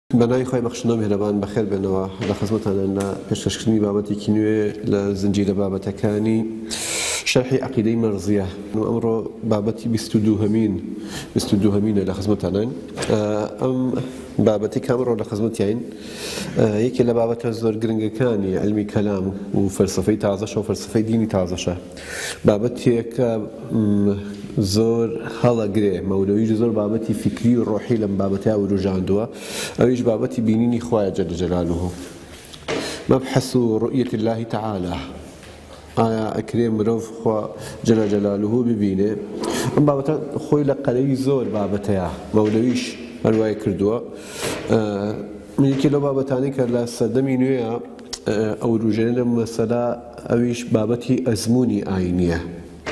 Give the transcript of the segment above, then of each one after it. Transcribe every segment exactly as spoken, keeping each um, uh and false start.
بەناوی خۆی بەخشندنەوە میهرەبان بەخێر بێنەوە لە خزمەتانە لە پێشکەشکردنی بابەتێکی نوێ لە زنجیرە بابەتەکانی شەرحی عەقیدەی مەرزیە. ئەمڕۆ بابەتی بیست و دووهەمین بیست و دووهەمینە لە خزمەتانان. ئەم بابەتی کامڕۆ لە خزمەتیاین یەکێ لە بابەتە زۆر گرنگەکانی علمی کەلام و فەلسەفەی تازەشە و فەلسەفەی دینی تازەشە. بابەتێکە زۆر هەڵەگرێ مەولەویش زۆر بابەتی فکری و ڕۆحی لەم بابەتە وروژاندووە، ئەویش بابەتی بینینی خوایە جەل جەلالوه، مەبحەث ڕؤیەت الله تعالی. ئایا ئەکرێ مرۆڤ خوا جەل جەلالوه ببینێ؟ ئەم بابەتە خۆی لە قەرەوی زۆر بابەتەیە، مەولەویش هەروایە کردووە. یەکێ لەو بابەتانەی کە لە سەردەمی نوێیە ئەو وروژێنە لەم مەسەلە، ئەویش بابەتی ئەزموونی ئاینیە.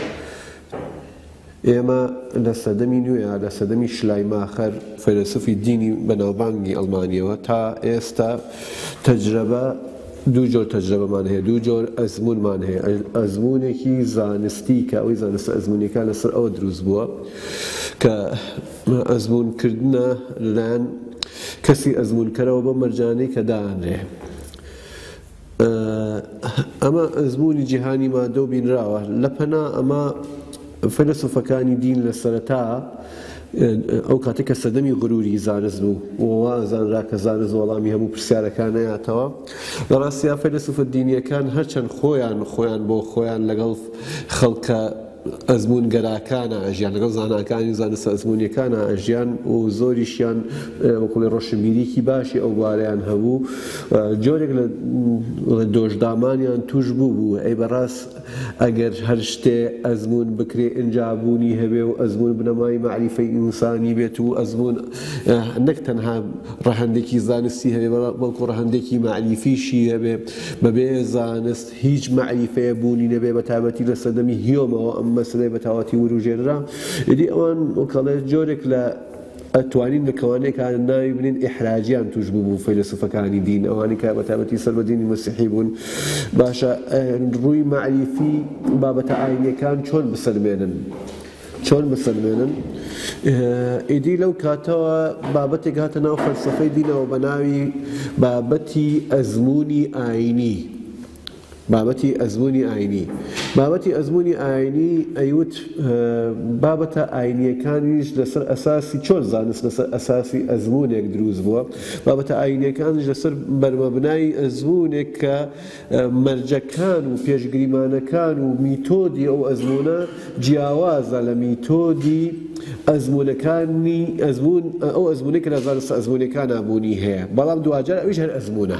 ئێمە لە سەردەمی نوێیە، لە سەردەمی شلایماخەر فەیلسوفی دینی بەناوبانگی ئەڵمانیەوە، تا ئێستا تەجربە دوو جۆر تەجربەمان هەیە، دوو جۆر ئەزموونمان هەیە. ئەزموونێکی زانستی کە ئەوەی زانستە ئەزمونیەکان لەسەر ئەوە دروست بووە کە ئەزمونکردنە لەلایەن کەسی ئەزمونکەرەوە بە مەرجانەی کە دانرێ. ئەمە ئەزموونی جیهانی مادە و بینراوە. لە پەنا ئەمە فەیلسوفەکانی دین لە سەرەتا ئەو کاتێک کە سەردەمی غروری زانست بوو وازانرا کە زانست وەڵامی هەموو پرسیارەکان نەیاتەوە، لە ڕاستیدا فەیلسوفە دینیەکان هەرچەند خۆیان خۆیان بۆ خۆیان لەگەڵ خەڵکە ئەزمونگەراکانە ئەژیان، لەگەڵ زاناکانی زانستە ئەزمونیەکانە ئەژیان و زۆریشیان وەکوڵی ڕۆشنبیریکی باشی ئەو بارەیان هەبوو، جۆرێک لە دۆشدامانیان توش بوو بوو. ئەی بەڕاست ئەگەر هەر شتێ ئەزمون بکرێ ئنجابوونی هەبێ و ئەزمون بنەمای مەعریفەی ئینسانی بێت و ئەزمون نەک تەنها ڕەهەندێکی زانستی هەبێ بەڵکو ڕەهەندێکی مەعریفیشی هەبێ، بەبێ زانست هیچ مەعریفەیە بوونی نەبێ، بە تایبەتی لە سەردەمی هیۆمەوە ئەم مەسەلەی بە تاواتی وروژێنرا. ئیدی ئەوان وەکەڵێ جۆرێک لە ئەتوانین لە کەوانەیەکان ناوی بنین ئیحراجیان توش بوو بوو فەیلسوفەکانی دین، ئەوانی کە بە تایبەتی سەر بە دینی مەسیحی بوون. باشە ڕووی مەعریفی بابەتە ئاینیەکان چۆن بسەلمێنن چۆن بسەلمێنن ئیدی لەو کاتەوە بابەتێک هاتە ناو فەلسەفەی دینەوە بە ناوی بابەتی ئەزموونی ئاینی. بابەتی ئەزموونی ئاینی بابەتی ئەزموونی ئاینی ئەیوت بابەتە ئاینیەکانیش لەسەر ئەساسی چۆن زانست لەسەر ئەساسی ئەزموونێک دروست بووە. بابەتە ئاینیەکانیش لەسەر بەرمەبنای ئەزموونێک کە مەرجەکان و پێشگریمانەکان و میتۆدی ئەو ئەزمونە جیاوازە لە میتۆدی ئەزمونەکانی ئەزمون ئەو ئەزمونێک کە لە زانستە ئەزمونیەکان نابوونی هەیە، بەڵام دوواجار ئەویش هەر ئەزمونە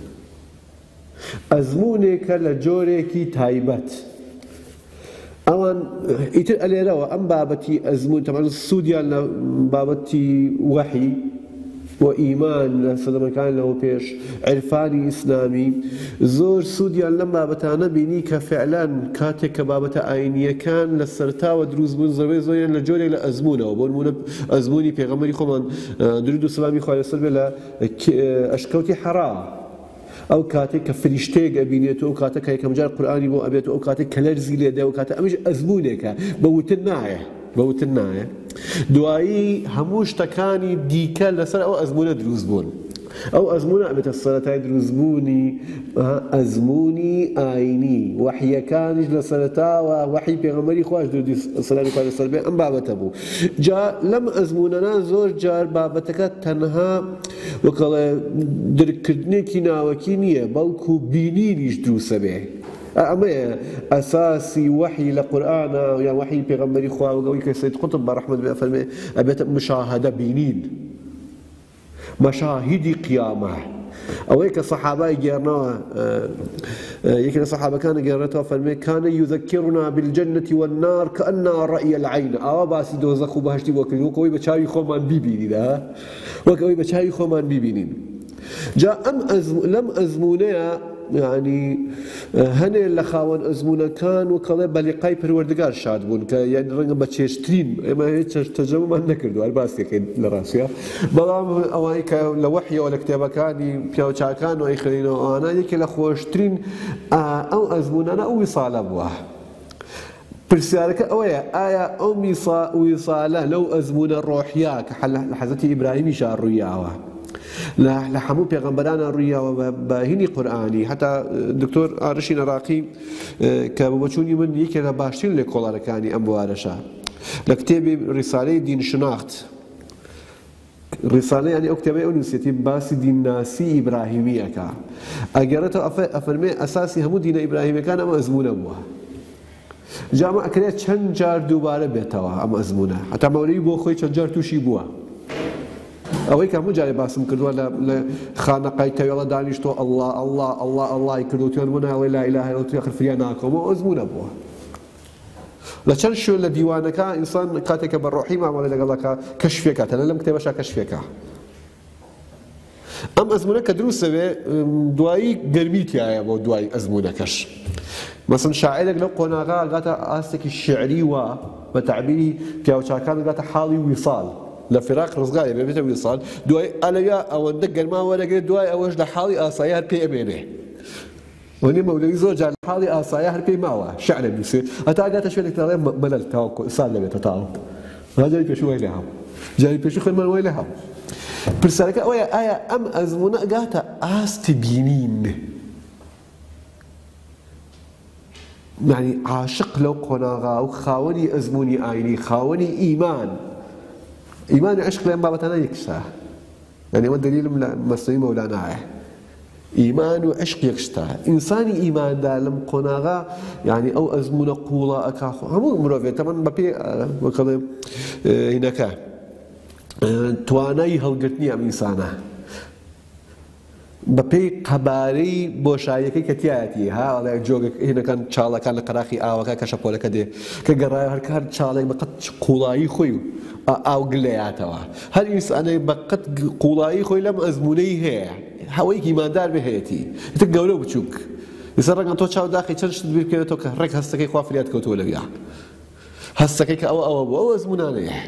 ئەزمونێکە لە جۆرێکی تایبەت. ئەوان ئیتر ئەلێرەوە ئەم بابەتی ئەزمون تەمەن سوودیان لە بابەتی وەحی و ئیمان لە سەدەمەکان لەوە پێش عرفانی ئیسلامی زۆر سوودیان لەم بابەتانە بینی کە فعلان کاتێک کە بابەتە ئاینیەکان لە سەرتاوە دروست بوون زەوێ زۆریان لە جۆرێک لە ئەزمونەوە. بۆ نمونە ئەزمونی پێغەمبەری خۆمان درود و سەلامی خوا لەسەر بێ لە ئەشکەوتی حەرا، ئەو کاتێک کە فریشتەیەک ئەبینێت و ئەو کاتێک کە یەکەم جار قورئانی بۆ ئەبێت و ئەو کاتێک کە لەرزی لێدێ و کاتە ئەمیش ئەزمونێکە بەوتن نایە بەوتن نایە. دوایی هەموو شتەکانی دیکە لەسەر ئەو ئەزمونە دروست بوون. ئەو ئەزمونە ئەبێتە سەرەتای دروستبوونی ئەزموونی ئاینی. وەحیەکانیش لە سەرەتاوە وەحی پێغەمبەری خوای دوودی سەلامی خوا لەسەر بێ ئەم بابەتە بوو. جا لەم ئەزمونەنا زۆر جار بابەتەکە تەنها وەکەڵێ درکردنێکی ناوەکی نییە، بەڵکو بینینیش دروسە بێ. ئەمەیە ئەساسی وەحی لە قورئانە یان وەحی پێغەمبەری خوا وەگەڵی کە سەید قوتب بەڕەحمەت بێ ئەفەرمێ ئەبێتە مشاهدە بینین، مەشاهیدی قیامە. ئەوەی کە سەحابای گێڕنەوە یەکێک لە سەحابەکانە گێڕێتەوە فەرمێ کانە یوذەکیڕنا بالجەنەتی والنار کەئەنە ڕەئی العەین. ئاوا باسی دۆزەخ و بەهەشتی بۆ کردین وەکەوەی بە چاوی خۆمان بیبینین، وەکەوەی بە چاوی خۆمان بیبینین. جا ئەم لەم ئەزمونەیە یعنی هەنێ لە خاوەن ئەزمونەکان و کەڵێ بە لیقای پەروەردگار شاد بوون کە یعنی ڕەنگە بە چێشترین ئێمە هیچ تەرجەمەمان نەکردو هەر باسیەکەین لە ڕاستیە، بەڵام ئەوانەی کە لە وەحیەوە لە کتێبەکانی پیاوچاکان و ئەیخوێنینەوە ئەوانە یەکێ لە خۆشترین ئەو ئەزمونانە ئەو ویساڵە بووە. پرسیارەکە ئەوەیە ئایا ئەو ویساڵە لەو ئەزمونە ڕۆحیا کە لە حەزەتی ئیبراهیمیشا ڕوویاوە لە هەموو پێغەمبەرانە ڕوویەوە بە هینی قورئانی هەتا دکتۆر ئارشین عراقی کە بەچوونی من یەکێک لە باشترین لێکۆڵەرەکانی ئەم بوارەشە لە کتێبی ڕیسالەی دین شناخت ڕیسالەی ینی ئەو کتێبەی ئەو نووسێتی باسی دینناسی ئیبراهیمیەکە ئەگەڕێتەوە ئەفەرمێ ئەساسی هەموو دینە ئیبراهیمیەکان ئەمە ئەزمونە بووە جامە ئەکرێت چەند جار دووبارە بێتەوە ئەم ئەزمونە هەتا مەولەوی بۆ خۆی چەند جار تووشی بووە ئەوەی کە هەموو جارێ باسم کردووە لە خانەقای تەوێڵە دانیشتۆ ئەڵڵا ئەڵڵا ئەڵڵا ئەڵڵای کردو توێن بوو ناڵێ لا ئیلاهە ئیلەڵڵا توێ خرفریان ناکەمەوە ئەزمونە بووە لە چەند شوێن لە دیوانەکە ئینسان کاتێکە بە ڕۆحی مامەڵێ لەگەڵەکە کەشفێکە تەنە لەم کتێبەشە کەشفێکە ئەم ئەزمونە کە دروستە بێ دوایی گەرمی تایە بۆ دوای ئەزمونەکەش مەسەڵەن شاعیرێک لەو قۆناغا ئەگاتە ئاستێکی شیعری وە بە تعبیری پیاوچاکان ئەگاتە حاڵی ویساڵ لە فێراق ڕزگارێ بێتە ویساڵ دوای ئەلەویا ئەوەندە گەرما وەرەگرێت دوای ئەوەش لە حاڵی ئاسایی هەر پێ ئەمێنێ وەنی مەولەوی زۆر جار لە حاڵی ئاسایی هەر پێی ماوە شعرە نووسێ هەتا ئەگاتە شوێنێک دەڵێ مەلەل تاوەکو سال دەبێتە تاو جاری پێشوو وای لە هەم جاری پێشوو خوێنمان وای لە هەم پرسیارەکە ئەوەیە ئایا ئەم ئەزمونە ئەگاتە ئاستی بینین یعنی عاشق لەو قۆناغا و خاوەنی ئەزمونی ئاینی خاوەنی ئیمان ئیمانی عشق لەم بابەتانە یەکشتە یعنی ئەوە دەلیلم لە مەسنەوی مەولانایە ئیمان و عشق یەکشتە ئینسانی ئیماندار لەم قۆناغا یعنی ئەو ئەزمونە قوڵە ئەکا هەموو مرۆڤێت تەمەن بەپێ وەکەڵێ هینەکە توانای هەڵگرتنی ئەم ئینسانە بەپێی قەبارەی بۆشاییەکەی کە تایەتی ها ئەڵێ جۆگە هینەکان چاڵەکان لە قەراخی ئاوەکە کە شەپۆلەکە دێ کە گەڕایە هەر کار چاڵێک بەقەت قوڵایی خۆی و ئاو گلەیاتەوە هەر ئینسانەی بەقەت قوڵایی خۆی لەم ئەزمونەی هەیە هەوەیەکی ئیماندار بهەیەتی ئیتر گەورە و بچووک ئێستا ڕەنگە تۆ چاوداخی چەند شت بیر بکەوێتەوە کە ڕێک هەستەکەی خوا فریات کەوتووە لەویا هەستەکەی کە ئەوە ئەوە بوو ئەو ئەزمونانەیە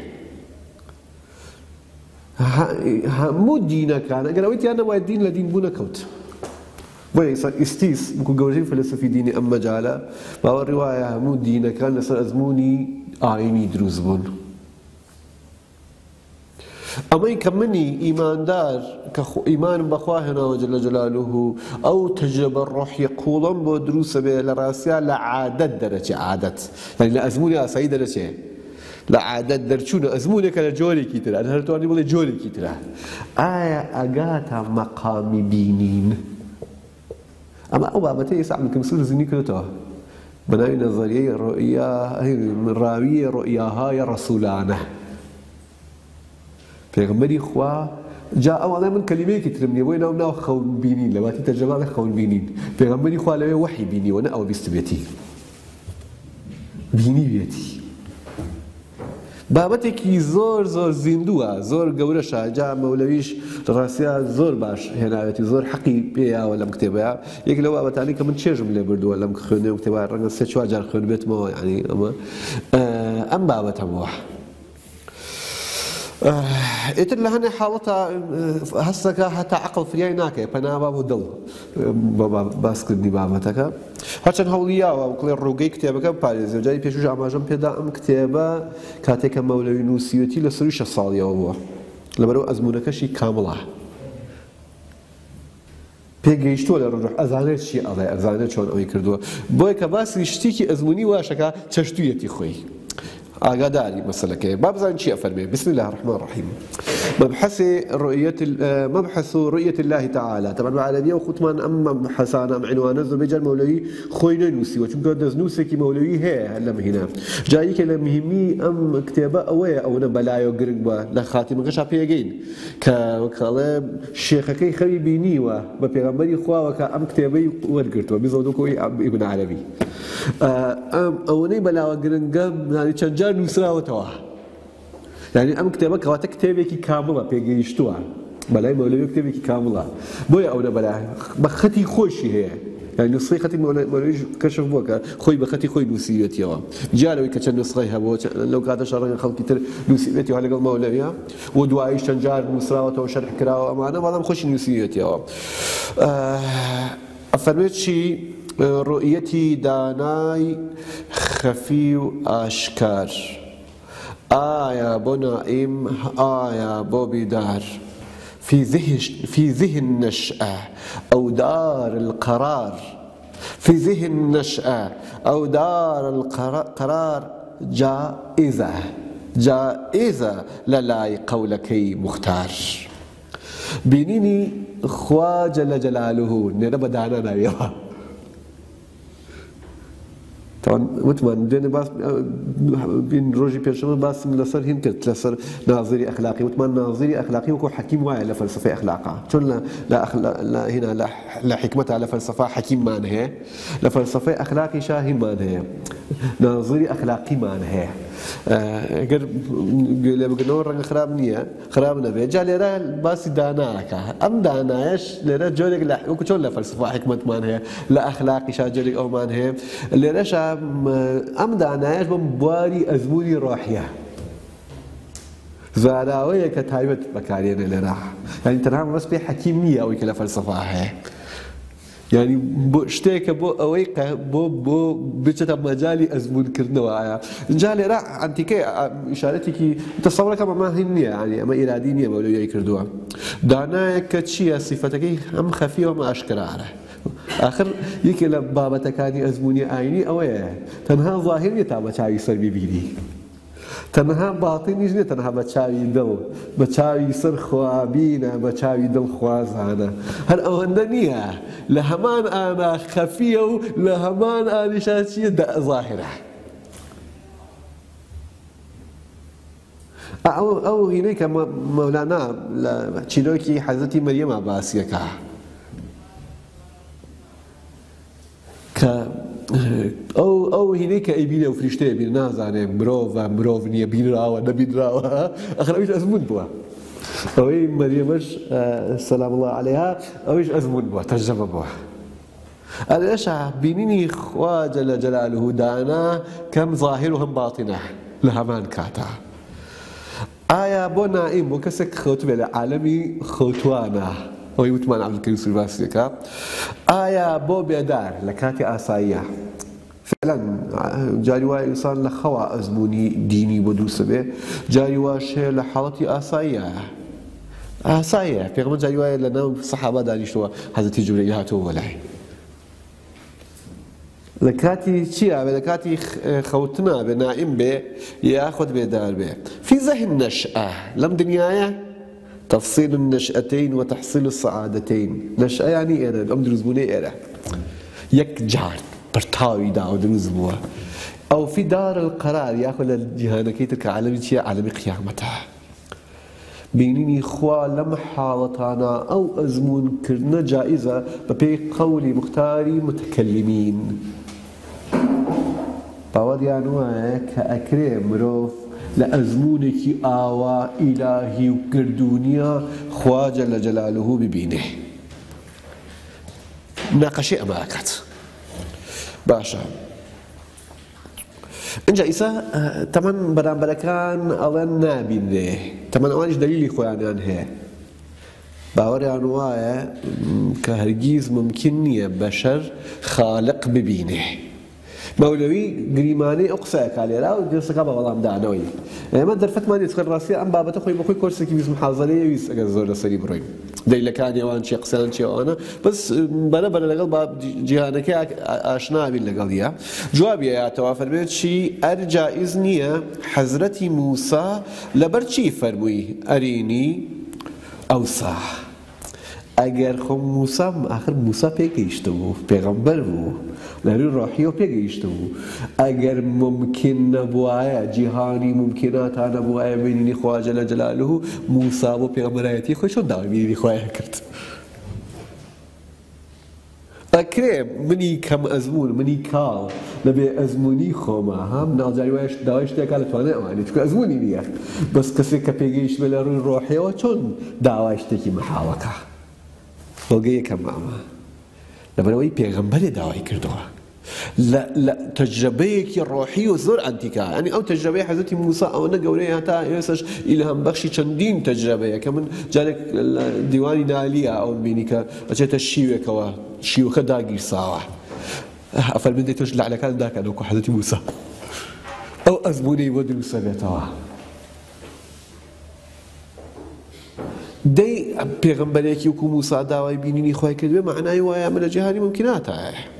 هەموو دینەکان ئەگەر ئەوەی تیان نەوایە دین لە دین بوو نەکەوت بۆیە ئیسان ئیستیس وەکو گەورەی فەلسفی دینی ئەم مەجالە باوەڕی وایە هەموو دینەکان لەسەر ئەزموونی ئاینی دروست بوون ئەمەی کە منی ئیماندار کە ئیمانم بەخوا هێناوە جەلە جەلالوه ئەو تەجربە ڕۆحی قوڵم بۆ دروستە بێ لە ڕاستیا لە عادەت دەرەچێ عادەت یعنی لە ئەزموونی ئاسایی دەرەچێ لە عادەت دەرچوونە ئەزمونێکە لە جۆرێکی ترە هەر توانی بڵێ جۆرێکی ترە ئایا ئەگاتە مەقامی بینین ئەمە ئەو بابەتە ئێستا عەبدولکەیم زینی کردێتەوە بە ناوی نەزەریەی ڕۆئیا ڕاویە ڕۆئیاهای ڕەسوولانە پێغەمبەری خوا جا ئەوەڵێ من کەلیمەیەکی ترم نییە بۆی ناو ناو خەون بینین لەواتی تەرجەمە خەون بینین پێغەمبەری خوا لەوێ وەحی بینیوە نە ئەوە بیست بێتی بینی بێتی بابەتێکی زۆر زۆر زیندووە زۆر گەورەشە جا مەولەویش ڕاستیا زۆر باش هێناوێتی زۆر حەقی پێیاوە لەم کتێبەیە یەک لەو بابەتانی کە من چێژم لێ بردووە لەم خوێندنەوە کتێبە ڕەنگە سێ چوار جار خوێن بێتمەوە ینی ئەمە ئەم بابەتەمەوە ئیتر لە هەنێ حاڵەتە هەستەکە هەتا عەقڵ فریای ناکەی پەنابا بۆ دڵ باسکردنی بابەتەکە هەرچەند هەوڵیاوە وڵێ ڕووگەی کتێبەکە پارێزی جاری پێشوش ئاماژەم پێدا ئەم کتێبە کاتێکە مەولەوی نووسیوەتی لە سەروی شەش ساڵیەوە بووە لەبەرەوە ئەزمونەکەشی کامڵە پێگەیشتووە لە ڕۆژ ئەزانێت چی ئەڵێ ئەزانێت چۆن ئەوەی کردووە بۆیە کە باسی شتێکی ئەزمونی واشەکە چەشتوویەتی خۆی ئاگاداری مەسەلەکەی با بزانین چی ئەفەرمێ بسم الله الرحمن الرحيم مبحث رؤية مبحث رؤية الله تعالى طبعا بالعربية وخوتمان أم مبحثان أم عنوان زو بيجر مولوي خوينا نوسي وچونکە دەستنووسێکی مەولەوی هەیە لەم هینە جاییکە لە مهمی ئەم کتێبە ئەوەیە ئەوە بەلایە گرنگ بە لە خاتیمەکەشا پێگەین کە وەکەڵێ شێخەکەی خەوی بینیوە بە پێغەمبەری خواوە کە ئەم کتێبەی وەرگرتووە بیزەوتۆکەوەی ئیبن عەرەبی ئەوەنەی بەلاوە گرنگە چەند جار نووسراوەتەوە یعنی ئەم کتێبە کەواتە کتێبێکی کامڵە پێگەیشتووە بەلای مەولەوی کتێبێکی کامڵە بۆیە ئەوە بەلای بە خەتی خۆشی هەیە یعنی نوسخەی خەتی مەولەویش کەشف بووە کە خۆی بە خەتی خۆی نووسیوێتیەوە جارەوەی کە چەند نوسخەی هەبووە لەو کاتەشە ڕەنگە خەڵکی تر نووسیوێتیەوە لەگەڵ مەولەویە و دواییش چەند جار نووسراوەتەوە شەرح کراوە ئەمانە بەڵام خۆشی نووسیوێتیەوە ئەفەرمێت چی رؤيتي داناي خفي وآشكار آية بو نائم آية بو بيدار في ذهن في ذهن النشأة أو دار القرار في ذهن النشأة أو دار القرار جائزة جائزة للاي قولكي مختار بينيني خوا جل جلاله نرى بدانا نايوه طبعا وتمان دين باس بين روجي بيرشمل باس لسر هين كت لسر ناظري اخلاقي وتمان ناظري اخلاقي وكو حكيم واعي لفلسفه اخلاقها شلون لا لا, أخلا لا هنا لا, لا حكمه على فلسفه حكيم ما نهي لفلسفه اخلاقي شاهي ما نهي ناظري اخلاقي ما نهي غير اللي بقولوا رنگ خراب نيه خراب نبي جا لرا باس داناك ام دانايش لرا جولك لا وكو شلون لفلسفه حكمه ما نهي لا اخلاقي شاجري او ما نهي لرا ام دانایش بم بواری ازمونی روحیه زاراویه که تایبت بکارینه لرا يعني تنها بس بي حكيم نيه او كلا فلسفه هي يعني بو شتيك بو اويق بو بو بيتشتا مجالي ازمون كرنوا جالي راح انتيكي اشارتك تصور كما ما هي يعني اما ارادي نيه مولويه كردوا دانا كتشي صفتك ام خفيه وما اشكراره آخر يكي لبابتك هذه أزموني آيني أويه تنها ظاهر يتابع شاوي سر ببيني تنها باطن يجني تنها بتشاوي دل بتشاوي سر خوابينا بتشاوي دل خوازانا هل أوندنيها لهمان أنا خفية لهمان أنا شاشية دا ظاهرة أو أو هناك مولانا تشيلوكي حضرتي مريم عباسيكا او او هناك ايبينا وفريشتي بين نازانه مروفا مروفنيه بينراوا نبينراوا اخر ازمون بوا او مريمش سلام الله عليها او ازمون بوا ترجمه بوا انا ايش بينيني خوا جل جلاله دانا كم ظاهرهم باطنه لهمان كاتا آية بو نائم بو كسك خوتبه العالمي خوتوانا هو يوتمان عبد الكريم سلفاسيكا آية بو بيدار لكاتي آسايا فعلا جاري واي إنسان لخوا أزموني ديني ودوسة به جاري واشي لحالتي آسايا آسايا في غمر جاري واي لنا الصحابة دانيشتوا حضرتي جبريل هاتو ولاي لكاتي شيئا لكاتي خوتنا بنائم به ياخذ بيدار به في ذهن نشأة لم دنيايا تفصيل النشأتين وتحصيل السعادتين نشأة يعني إيه أم دروزبوني إيه يك جار برتاوي داو دروزبوه أو في دار القرار ياخذ الجهان كيتك عالمي شيء عالمي قيامتها بينيني خوا لم حالتانا أو أزمون كرنا جائزة ببي قولي مختاري متكلمين باور يعني كأكريم مروف لأزمونك آوا إلهي وكردونيا خوا جل جلاله ببينه ناقشي أماكت باشا انجا إيسا تمن بران بركان أولان نابين له تمن أولانش دليلي خوانيان هي باوري عنوايا كهرجيز ممكن بشر خالق ببينه مولوي قريماني أقصاك عليه لا وجلسك أبغى والله مدعنوي ما درفت ما يدخل راسي أم بابا تخوي بخوي كورسك يبيز محاضرة يبيز أجزور السري بروي ديلا كان يوان شيء قسان شيء أنا بس بنا بنا لقل باب جهانك أشنا بين لقليا جوابي يا توافر بيت شيء أرجع إذنية حضرتي موسى لبرشي فرمي أريني أوصى اگر خو موسی آخر موسی پیگیشته بود پیغمبر بود لری روحی و پیگیشته بود اگر ممکن نبوده جهانی ممکنات نبوده بینی خدا جل جلاله موسی و پیغمبریتی خودشون داوی بینی خدا کرد اکرم منی کم ازمون منی کال لبی ازمونی خوما هم ناجاری وایش داویش تکال توانه آنی چون ازمونی نیه بس کسی که پیگیش بلری روحی و چون داویش تکی محاوکه بلغي كم معما لبروي بيغمبر داوي كردوها لا لا تجربيك الروحية زور أنتيكا يعني أو تجربية حضرتي موسى أو أنا قولي هتا يسش إلهام بخشي چندين تجربية كمن جالك ديواني نالية أو بينيكا أجيت الشيوة كوا شيوة كداقي ساوة أفل من دي تجلع لك أنا داك أنوكو حضرتي موسى أو أزموني ودلو سبيتوا دەی پێغەمبەرێکی وەکو موسا داوای بینینی خۆی کردوێ معنای وایە ئەمە لە جیهانی ممکناتە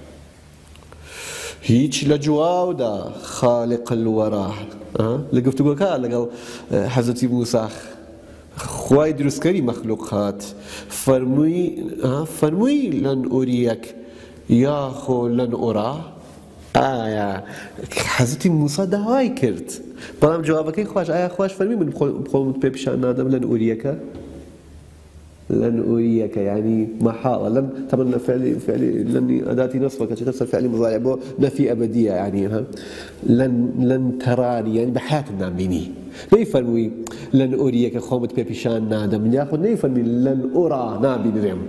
هیچ لە جواودا خالق الوەرا لە گفتوگۆکە لەگەڵ حەزەتی موسا خوای دروستکەری مەخلوقات فەرمووی فەرمووی لەن ئوریەک یاخۆ لەن ئۆرا ئایا حەزەتی موسا داوای کرد بەڵام جوابەکەی خوش ئایا خوش فەرمی من خۆمت پێ پیشان نادەم لەن ئوریەکە لن أريك يعني محالة لن طبعا فعل فعل لن أداة نصبك تفسر فعل مضارع بو نفي أبدية يعني ها لن لن تراني يعني بحياة ناميني لا يفرمي لن أريك خومت بيبيشان نادم ياخذ لا يفرمي لن أرى نابي الرم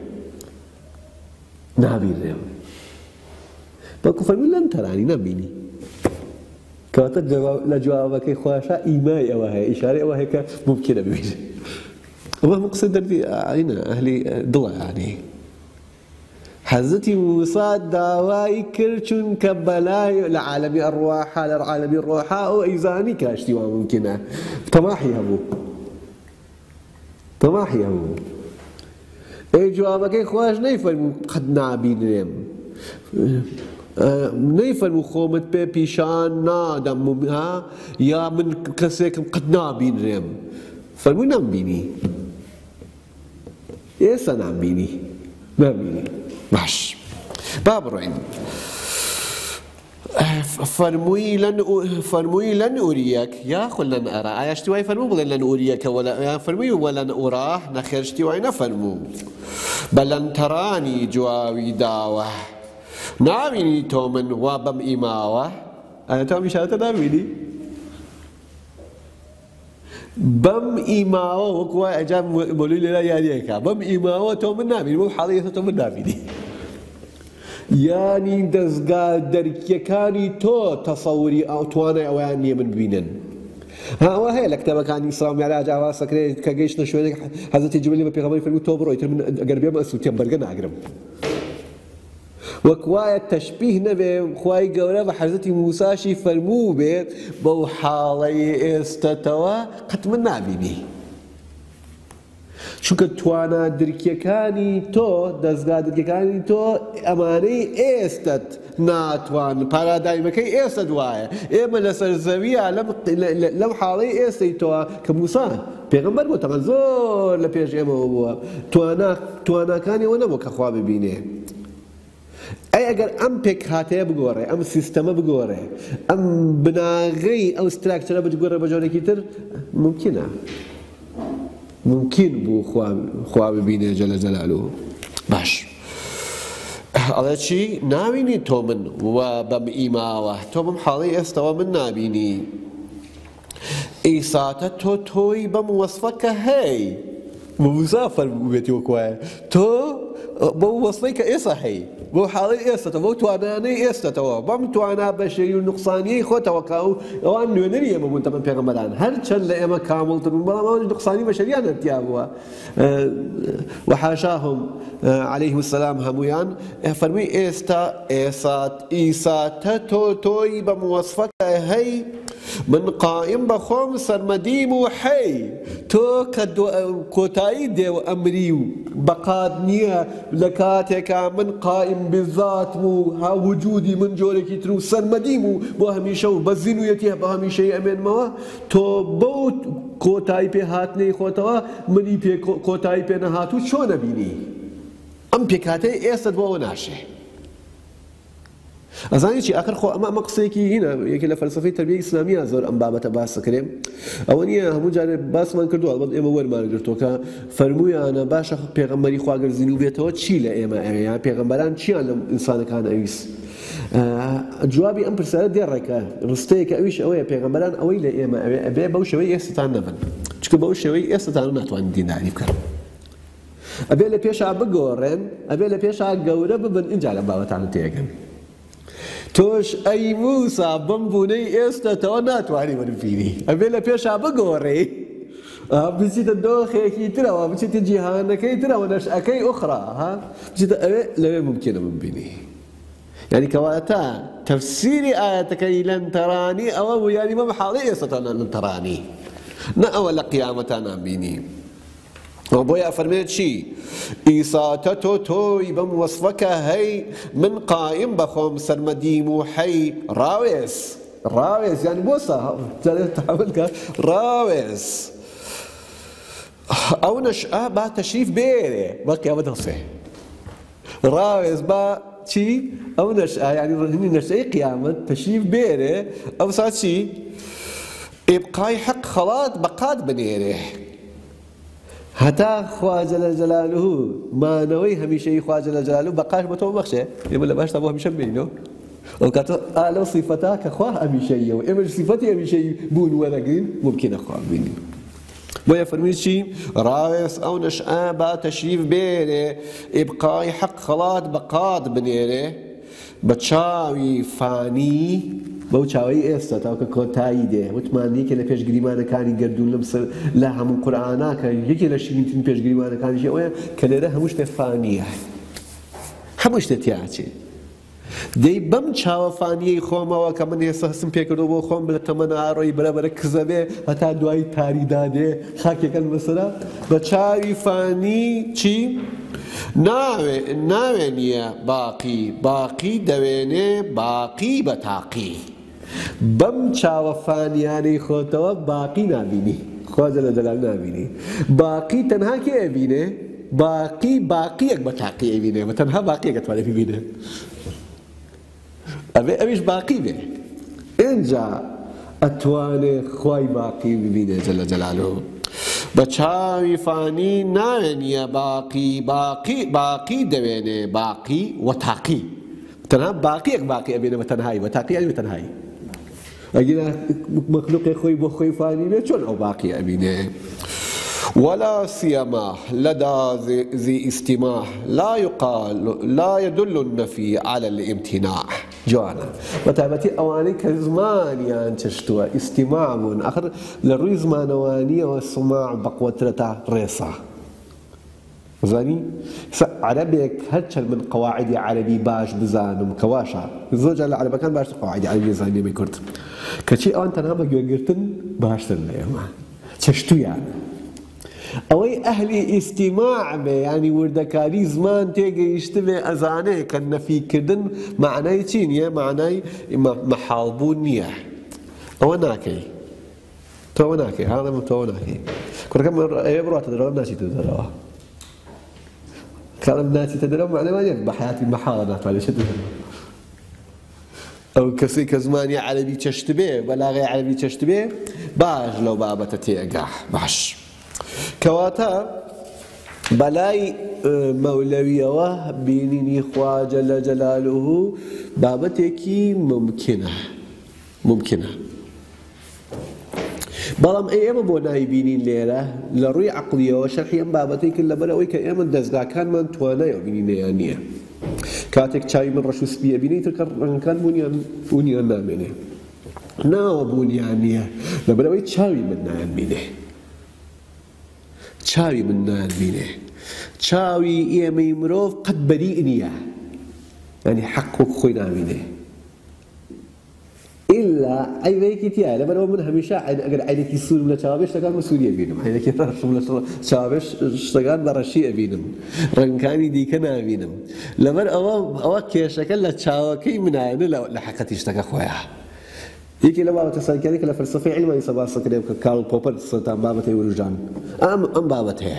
نابي الرم بقول فرمي لن تراني ناميني كاتب جواب لجوابك خواشا إيماء وهي إشارة وهي ممكنة بيجي وما مقصد دردي عينا أهلي ضلع يعني حزتي موسى داواي كرشن كبلاي لعالم الروح لعالم الروح أو إيزاني كاشتي وممكنة طماحي هبو طماحي هبو أي جوابك خواش نيفر قد نابين ريم نيفر خومت بي بيشان نادم ها يا من كسيكم قد نابين ريم فالمو نابيني إيسا نابيني نابيني باش باب الرعين فرموي لن فرموي لن أريك يا خل لن أرى أيشتوي فرمو بل لن أريك ولا فرموي ولن أراه نخرجتي وين فرمو بل لن تراني جواوي داوة نابيني تومن وبم إماوة أنا تومي شاطر نابيني بم إيماوة وكوا أجاب مولي لا يانيكا بم إيماوة تومن نابيني مو حالية تومن نابيني يعني دزقال دركيكاني تو تصوري أو تواني أو يعني من بينن ها وهي لكتابة كان إسلام على جاوا سكري كجيش نشوي حضرت جبريل ما بيغمر في المتوبر ويتر من قربيه ما أسوتيان برجنا أقرب وكواية تشبيه نبي خواي جورا بحضرت موسى شي فرمو به بو حالي استتوا قد من نابيني چونکە توانا درکیەکانی تۆ دەستگا درکیەکانی تۆ ئەمانەی ئێستت ناتوان پارادایمەکەی ئێستا وایە ئێمە لەسەر زەویە لەم حاڵەی ئێستەی تۆ کە موسا پێغەمبەر بوو تەمەن زۆر لە پێش ئێمەوە بووە تواناکانیەوە نەبوو کە خوا ببینێ ئەی ئەگەر ئەم پێک هاتەیە بگۆڕێ ئەم سیستەمە بگۆڕێ ئەم بناغەی ئەو ستراکچەرە بگۆڕێ بە جۆرێکی تر ممکنە ممكن بو خوا ببينه جل جلاله باش على شيء نابيني تومن وبم إيماوه تومن حالي استوى من نابيني إيساته تو توي بم وصفك هاي مسافر بيتي وكواي تو بو وصفك إيسا هاي بو حالي إيسا بو تواناني إيسا تو بم توانا بشري النقصاني خو توقعوا وأن نونري ما بنت من بيغمران هل شل لإما كامل تبون بلا ما نقصاني بشريان ارتيابوا أه وحاشاهم أه عليه السلام هميان فرمي إيستا إيسات إيسا تو توي بم وصفك هاي من قائم بخوم سرمديم وحي تو كوتاي ديو أمريو بقاد نية لكاتك من قائم بالذات مو ها وجودي من جورك يترو سرمديم مو هميشو بزينو يتيه بهمي شيء أمين ما تو بوت كوتاي بي هاتني خوتوا مني بي كوتاي بي نهاتو شو نبيني أم بيكاتي إيستد بو ناشي أزاني شيء آخر خو أما مقصيكي هنا يمكن لفلسفة التربية الإسلامية زور أم بابة باس كريم أولية هم جانب باس ما نكردوا البعض إما وين ما نقدرتوا كفرمويا أنا باشا بيغمبري خواجر زينوبيته تشيله إما يعني بيغمبران شيء على إنسان كان أيس جوابي أم برسالة ديرك رستيك أويش أوي بيغمبران أوي لا إما أبي بوشوي إستان نفن شكو بوشوي إستان ناتوان دين عليك كرم أبي له بيشا بجورن أبي له بيشا جورة ببن إنجال بابة تعالى تيجن توش أي موسى بمبوني إستة ناتواني من فيني أبي له بيشا بجوري بسيت الدوخي كي ترى وبسيت الجهان كي ترى ونشأ كي أخرى ها بسيت أبي لا ممكن من بيني يعني كواتا تفسير آياتك لن تراني أو يعني ما محالي إستة لن تراني نا ولا قيامة أنا بيني وبويا أفرميت شي إيساتتو توي بموصفك هي من قائم بخوم سرمديم وحي راويس راويس يعني بوسا تعمل راويس أو نشأة با تشريف بيري بقي أبدا صحيح راويس با شي أو نشأة يعني نشأة قيامة تشريف بيري أو صار شي إبقاي حق خلاط بقاد بنيره هتا خوا جل جلاله ما نوي هميشه خوا جل جلاله بقاش بتو بخشه يقول باش تبو هميشه بينو او كاتو اعلى صفتك خوا هميشه واما صفتي هميشه بون ولقين ممكن اخوا بيني ويا فرميشي رايس او نشأة با تشريف بيره ابقاي حق خلاط بقاد بنيره بتشاوي فاني بەو چاوەی ئێستا تاوکە کۆتایی دێ وتمانیەکە لە پێشگریمانەکانی گەردوون لەم لە هەموو قورئانە کە یەکێ لە شیرینترین پێشگریمانەکانیشی ئەوەیە کە لێرە هەموو شتێ فانیە هەموو شتێ تیاچێ دەی بەم چاوە فانیەی خۆمەوە کە من ئێستا هەستم پێکردەوە بۆ خۆم لە تەمەنە ئاڕۆی بەرەبەرە کزە بێ هەتا دوای تاریدا دێ خاکێکەن بەسەرا بە چاوی فانی چی؟ ناوێنیە باقی باقی دەوێنێ باقی بە تاقی بەم چاوە فانیانەی خۆتەوە باقی نابینی خوا جەلە جەلال نابینی باقی تەنها کێ ئەبینێ باقی باقیەک بە تاقی ئەبینێ بە تەنها باقیەک ئەتوانێت ببینێ ئەبێ ئەویش باقی بێ ئێنجا ئەتوانێ خوای باقی ببینێ جەلە جەلالۆ بە چاوی فانی ناوێنیە باقی باقی باقی دەوێنێ باقی و تاقی تەنها باقیەک باقی ئەبێنە بە تەنهایی بە تاقی ئەبێ تەنهایی ئەگەر مەخلوقی خۆی بۆ خۆی فانی بێ چۆن ئەو باقی ئەبینێ ولا سيما لدى ذي استماع لا يقال لا يدل النفي على الامتناع جوانا وتابتي اواني كزمان يعني تشتوى استماع من اخر للروي زمانواني والسماع بقوترتا ريصة زاني عربيك هرشل من قواعد عربي باش بزانم كواشا زوج على عربي كان باش قواعد عربي زاني بيكرت كشي اوان تنها بقيرتن باش تنها تشتو يعني ئەوەی ئەهلی ئیستیماع بێ ینی وردەکاری زمان تێگەیشتە بێ ئەزانێ کە نەفیکردن معنای چی نییە معنای مەحاڵبوون نییە ئەوە ناکەی تۆ ناکەی هاڵێم تۆ ناکەی کوڕەکەم ئەوێ بڕاتە دەرەوە ناچیتە دەرەوە کاڵم ناچیتە دەرەوە معنەوانە بە حیاتی مەحاڵە ناتوانێت دەرەوە ئەو کەسێک کە زمانی عەرەبی چەشت بێ بەلاغەی عەرەبی چەشت بێ باش لەو بابەتە تێگا باش كواتا بلاي مولوية بينيني خوا جل جلاله بابتكي ممكنة ممكنة بەڵام ئێمە بۆ نایبینین لێرە لە ڕووی عەقلیەوە شەرحی ئەم بابەتەی کرد لەبەرەوەی کە ئێمە دەستگاکانمان توانایەوە بینینەیان نییە کاتێک چاوی من ڕەش و سپیە بینی ترکە ڕەنگەکان بوونیان نامێنێ ناوە بوونیان نییە لەبەرەوەی چاوی من نایانبینێ چاوی من نایانبینێ چاوی ئێمەی مرۆڤ قەت بەریء نییە ینی حەق وەک خۆی نابینێ إلا عينيك تيا لما أنا من هميشة عين أجر عينك يسول ولا شابش تكان مسؤولية بينهم عينك يرش ولا شابش تكان برشيء بينهم رنكاني دي كنا بينهم لما أوا أوا كيش شكل شاوكي من عينه لا لحقتي اشتكى خويا يجي لما تسأل كذلك الفلسفة علم يسبب سكريم كارل بوبر سلطان بابته ورجان أم أم بابته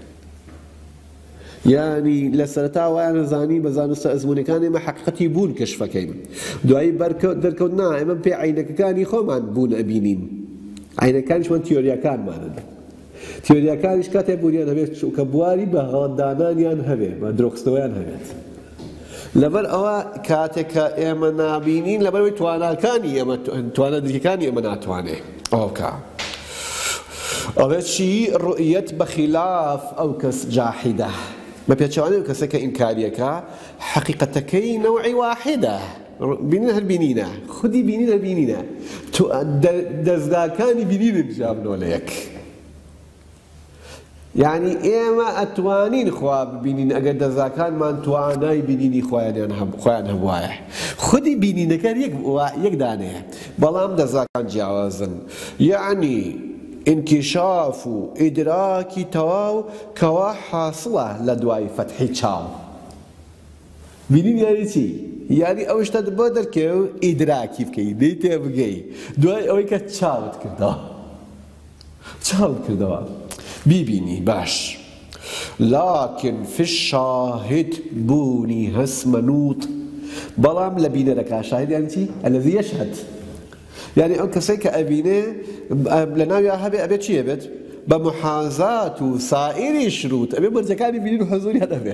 يعني لسرتا وانا زاني بزانو استأزموني كان ما حقيقتي بون كشفه كيما دعي بركو دركونا اما بي عينك كان يخومان بون ابينين عينك كان شوان تيوريا كان معنا تيوريا كان ايش كاتب بونيان هبيت شو كبواري بغدانان يان هبي ما دروكستويان هبيت لبر اوا كاتك اما نابينين لبر توانا كان يما توانا دي كان يما ناتواني اوكا اوه شيء رؤية بخلاف او كس جاحده ما بيتشواني كسك إنكاريك حقيقتكي نوعي واحدة بينينها البنينة خدي بينينها البنينة دزداكاني بينين جابنوا لك يعني إما أتوانين خواب بينين أجر دزداكان ما أنتواناي بينيني خواني أنا خواني هوايح خدي بينينك يك يك دانه بلام دزداكان جوازن يعني انکشاف و ئیدراکی تەواو کەوا حاصڵە لە دوای فەتحی چاو. بینین یانی چی؟ یانی ئەو شتە بۆ دەرکەوێ و ئیدراکی بکەی دەی تێ بگەی دوای ئەوەی کە چاوت کردەوە چاوت کردەوە بیبینی باش. لكن في الشاهد بوني هس منوط بەڵام لە بینەرەکە شاهد یانی چی؟ الذي يشهد يعني ئەو کەسەی کە ئەبینێ لە ناویا هەبێ ئەبێ چیە بێت؟ بە محازات و سائیری شروط ئەبێ مەرجەکانی بینین و حەزوری هەدەبێ.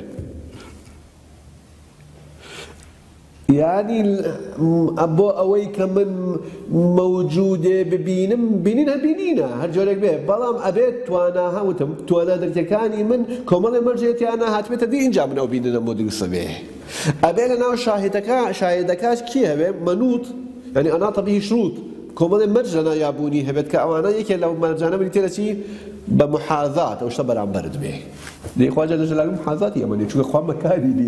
يعني بۆ ئەوەی کە من مەوجودێ ببینم بینین هەبینینە هەر جۆرێک بێ بەڵام ئەبێت توانا هەوتم توانا دەرکەکانی من کۆمەڵی مەرجێتیانە هاتبێتە دی اینجا من ئەو بیننە بۆ دروستە بێ. ئەبێ لە ناو شاهدەکە شاهدەکەش کێ هەبێ؟ منوط يعني أناط به شروط كومال مرجنا يابوني هبت كأوانا يكي لو مرجنا من تلاشي بمحاذات أو شبر عم برد به دي خواجة جلال محاذات يا مني شو خوام مكاني دي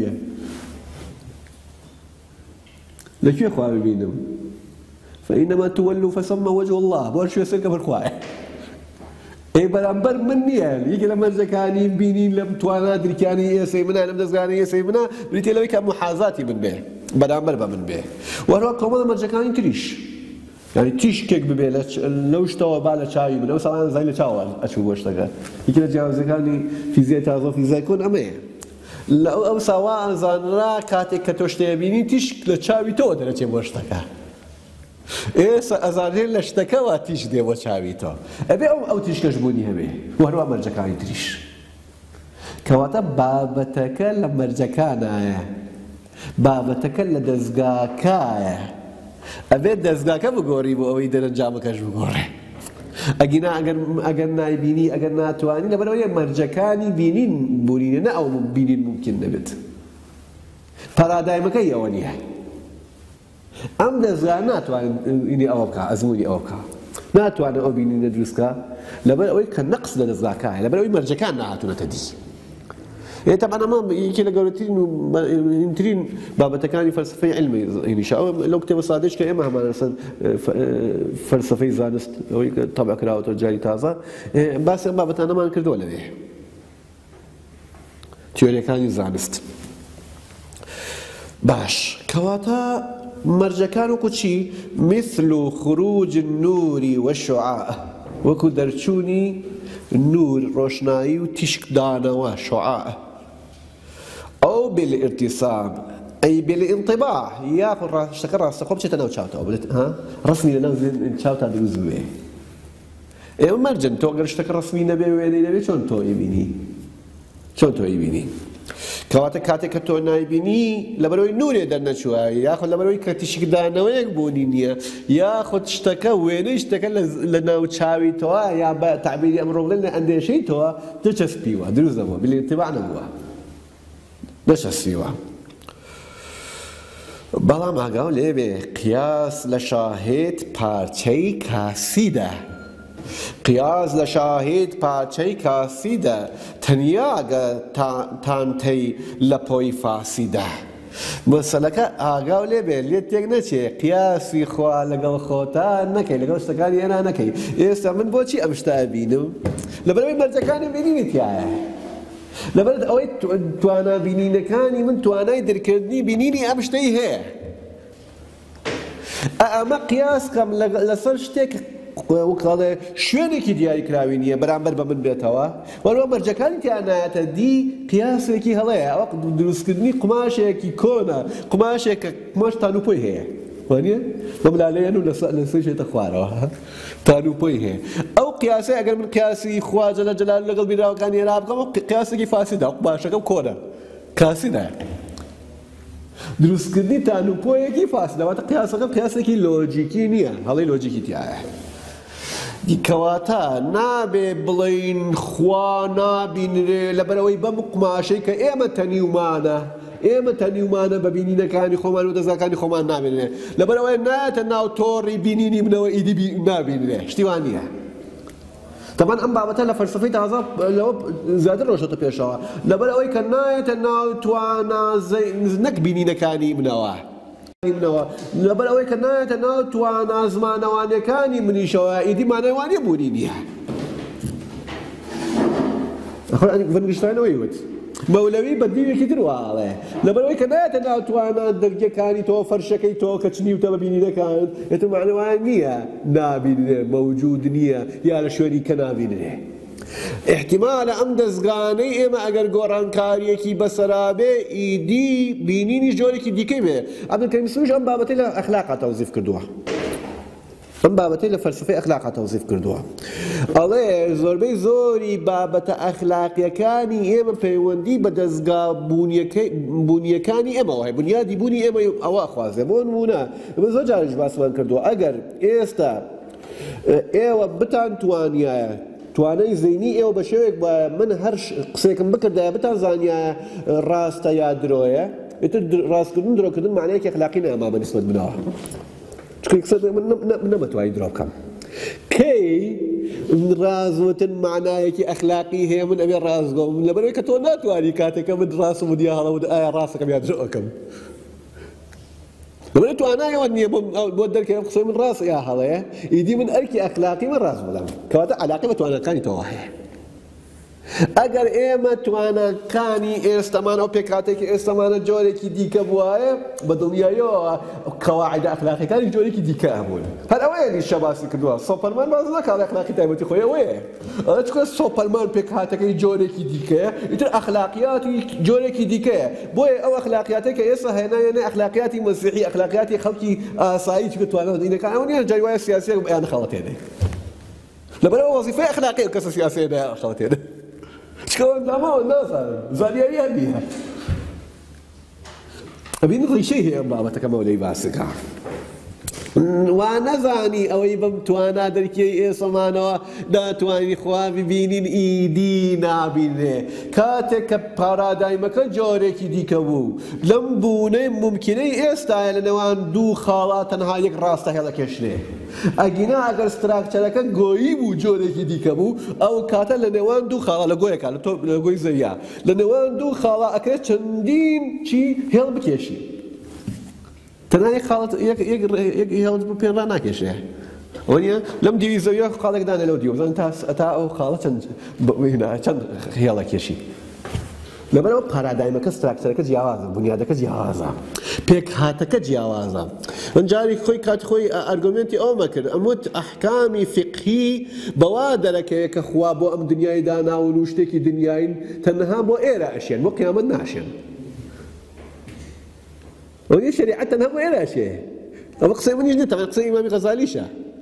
لكي خوام بينهم فإنما تولوا فسمى وجه الله بور شو يصير كبر خواه اي برامبر مني يعني يجي لما زكاني بينين لم توانا دركاني يسي منا لم دزغاني يسي منا بريتي لو كان محاذاتي من به برامبر من به وهو كمان مرجكاني تريش يعني تيش كيك ببي لو اشتوى بالا شاي من او سواء زي لشاوى اشوف واشتغل يجي لجاوز زكاني فيزياء تازو فيزياء يكون امي لو او سواء زانرا كاتك كتوشتي بيني تيش لشاوي تو درجه واشتغل ئێستا ئەزانێن لە شتەکەەوە تیش دێ بۆ چاویتەوە ئەبێ ئەو ئەو تیشکەش بوونی هەبێ وهەروە مەرجەکانی تریش کەواتە بابەتەکە لە مەرجەکانایە بابەتەکە لە دەستگاکایە ئەبێ دەستگاکە بگۆڕی بۆ ئەوەی دەرەنجامەکەش بگۆڕێ ئەگینا ئەگەر نایبینی ئەگەر ناتوانی لەبەرەوەی مەرجەکانی بینین بوونینە نە ئەو بینین ممکن دەبێت پارادایمەکەی ئەوە نییە ئەم دەستگا ناتوانین ئەوە بکە ئەزمموی ئەوە بکە ناتوانێت ئەو بینینە دروستکە لەبەر ئەوەی کە نەقس لە دەستگاکایە لەبەر ئەوەی مەرجەکان نەهاتوونەتە دی طبعا ئەمە یەکێ لە گەورەترین و مهمترین بابەتەکانی فەلسفەی عیلمی ئینشاء لەو کتێبە سادەیەش کە ئێمە هەمان لەسەر فەلسفەی زانست ئەوەی کە تەبع کراوەتەوە جاری تازە باسی ئەم بابەتانەمان کردووە لەوێ تیۆریەکانی زانست باش کەواتە مرجەکان وەکو چی مثل خروج النور والشعاع وەکو دەرچوونی نور ڕۆشنایی و تیشکدانەوە شعاع ئەو بالارتسام ئەی بالانطباع یاخود شتەکە ڕاستەخۆ بچێتە ناو چاوتەوە بڵێت ڕسمی لە ناو چاوتا دروست بوێ ئێمە مەرجن تۆ گەر شتەکە ڕسمی نەبێ وێنەی نەبێ چۆن تۆ ئیبینی چۆن تۆ ئیبینی کەواتە کاتێک کە تۆ نایبینی لەبەرەوەی نورێ دەرنەچووە یاخود لەبەرەوەی کە تیشکدانەوەیەک بوونی نییە یاخود شتەکە وێنەی شتەکە لە ناو چاویتەوە یا بە تعبیری ئەمڕۆ بڵێن لە ئەندێشەیتەوە دەچەسپیوە دروست نەبووە بالانطباع نەبووە دەچەسپیوە بەڵام ئاگاو لێبێ قیاس لە شاهێد پارچەی کاسیدە قیاس لە شاهێد پارچەی کاسیدە تەنیاگە تانتەی لە پۆی فاسیدە مەسەلەکە ئاگاو لێبێ لێت تێک نەچێ قیاسی خوا لەگەڵ خۆتا نەکەی لەگەڵ شتەکانی ئێنا نەکەی ئێستا من بۆچی ئەم شتە ئەبینم لەبەرەوەی مەرجەکانی بینینی تایە لەبەر ئەوەی توانا بینینەکانی من توانای دەرکردنی بینینی ئەم شتەی هەیە ئەمە قیاس کەم لەسەر شتێک وەکڵێ شوێنێکی دیاری کراوی نییە بەرامبەر بە من بێتەوە وەرەوە مەرجەکانی تیانایەتە دی قیاسێکی هەڵەیە ئەوە دروستکردنی قماشێکی کۆنە قماشێک کە قماش تانوپۆی هەیە وانە بەملالەیەن و لەسەر شێتە خوارەوە تانوپۆی هەیە ئەو قیاسە ئەگەر من قیاسی خوا جەلە جەلال لەگەڵ بیراوەکانی هێنا بکەم قیاسێکی فاسیدە قماشەکەم کۆنە کاسی نایە دروستکردنی تانوپۆیەکی فاسیدەواتە قیاسەکە قیاسێکی لۆجیکی نییە هەڵی لۆجیکی تایە کەواتە نابێ بڵین خوا نابینرێ لەبەرەوەی بەم قماشەی کە ئێمە تەنیومانە ئێمە تەنیومانە بە بینینەکانی خۆمان و دەستگاکانی خۆمان نابینرێ لەبەرەوەی نایەتە ناو تۆڕی بینینی منەوە ئیدی نابینرێ شتیوان نییە طبعا ئەم بابەتە لە فەلسفەی تازە لەوە زیاتر ڕۆشتە پێشەوە لەبەرەوەی کە نایەتە ناو توانە نەک بینینەکانی منەوە لەبەر ئەوەی کە نایەتە ناو توانە زمانەوانیەکانی منیشەوە ئیدی مانەوانیە بوونی نییە فەنگشتانەوەی وت مەولەوی بەدیوێکی تر واڵێ لەبەرەوەی کە نایەتە ناو توانە دەرگەکانی تۆ فەرشەکەی تۆ کە چنیوتە بەبینینەکان ئێتر معنەوان نییە نابینێ مەوجود نییە یا لە شوێنی کە نابینێ احتیمالە ئەم دەستگانەی ئێمە ئەگەر گۆڕانکاریەکی بەسەرابێ ئیدی بینینی جۆرێکی دیکەی بێ عەبدولکەریم سروش ئەم بابەتەی لە ئەخلاقا تەوزیف کردووە ئەم بابەتەی لە فەلسفەی ئەخلاقا تەوزیف کردووە ئەڵێ زۆربەی زۆری بابەتە ئەخلاقیەکانی ئێمە پەیوەندی بە دەستگا بوونیەکانی ئێمەوە هەیە بنیادی بوونی ئێمە ئەوە خوازێ بۆ نمونە ئێمە زۆر جارێک باسمان کردووە ئەگەر ئێستا ئێوە بتان توانایە توانای زەینی ئێوە بە شێوێک بە من هەر قسێکم بکردایە بتان زانایە ڕاستە یا درۆیە ئێتر ڕاستکردن درۆکردن معنەیەکی ئەخلاقی نەما بەنسبەت بنەوە من نەمەتوانی درۆ بکەم کەی ڕازوتن معنایەکی ئەخلاقی هەیە من ئەبێ ڕازگۆم لەبەرەوەی کە تۆ ناتوانی کاتێکە من ڕاستم و دییا هەڵەوت ئایا ڕاستەکەم یا درۆەکەم لەبەرەوەی توانایەوە نییە بۆ دەرکەم قسەی من ڕاست یا هەڵەیە ئیدی من ئەرکی ئەخلاقی من ڕاست بڵێم کەواتە عەلاقەی بە تواناکانی تۆ هەیە ئەگەر ئێمە توانەکانی ئێستەمان ئەو پێکاتێکی ئێستەمانە جۆرێکی دیکە بووایە بە دڵنیاییەوە قەواعیدە ئەخلاقیەکانی جۆرێکی دیکە هەبوون هەر ئەوەیە نیشە باسی کردووە سۆپەرمان باز ناکات ئەخلاقی تایبەتی خۆی ئەوەیە ئەڵێ چونکە سۆپەرمان پێکهاتەکەی جۆرێکی دیکەیە ئیتر ئەخلاقیاتی جۆرێکی دیکەیە بۆیە ئەو ئەخلاقیاتەی کە ئێستا هێنایەنێ ئەخلاقیاتی مەسیحی ئەخلاقیاتی خەڵکی ئاسایی چونکە توانەوە دینەکان ئەوە نییە جای وایە سیاسیەک بەیان خەڵەتێنێ لەبەرەوە وەزیفەی ئەخلاقی کەسە سیاسیە خەڵەتێنێ چکەوە ناماوە نازانم زانیاری هەبیە ئەبین ڕیشەی هەیە ئەم بابەتەکە مەولەی باسەکە وا نەزانی ئەوەی بەم توانا دەرکیەی ئێسەمانەوە ناتوانی خوا ببینین ئیدی نابینێ کاتێک کە پارادایمەکە جۆرێکی دیکە بوو لەم بوونەی ممکنەی ئێستایە لە نێوان دوو خاڵا تەنها یەک ڕاستە هێڵەکێشنێ ئەگینا ئەگەر ستراکچەرەکە گۆیی بوو جۆرێکی دیکە بوو ئەو کاتە لە نێوان دوو خاڵا لە گۆیەکە لە گۆی زەویە لە نێوان دوو خاڵا ئەکرێت چەندین چی هێڵ بکێشی تەنها یەک خاڵت یەک هێڵت پێڕا ناکێشێ ئەوە نییە لەم دیوی زەویە خاڵێک دانێ لەو دیوە بزانین تا ئەو خاڵە چەند هێڵە کێشی لەبەرەوە پارادایمەکە ستراکچەرەکە جیاوازە بنیادەکە جیاوازە پێکهاتەکە جیاوازە ئەنجاری خۆی کات خۆی ئەرگومنتی ئەومە کرد ئەموت ئەحکامی فقهی بەوا دەرەکەوێت کە خوا بۆ ئەم دنیای داناون و شتێکی دنیاین تەنها بۆ ئێرە ئەشێن بۆ قیامەت ناشێن ئەوەی شریعەت تەنها بۆ ئێرە ئەشێ ئەوە قسەی منیش نییە تەنها قسەی ئیمامی غەزالیشە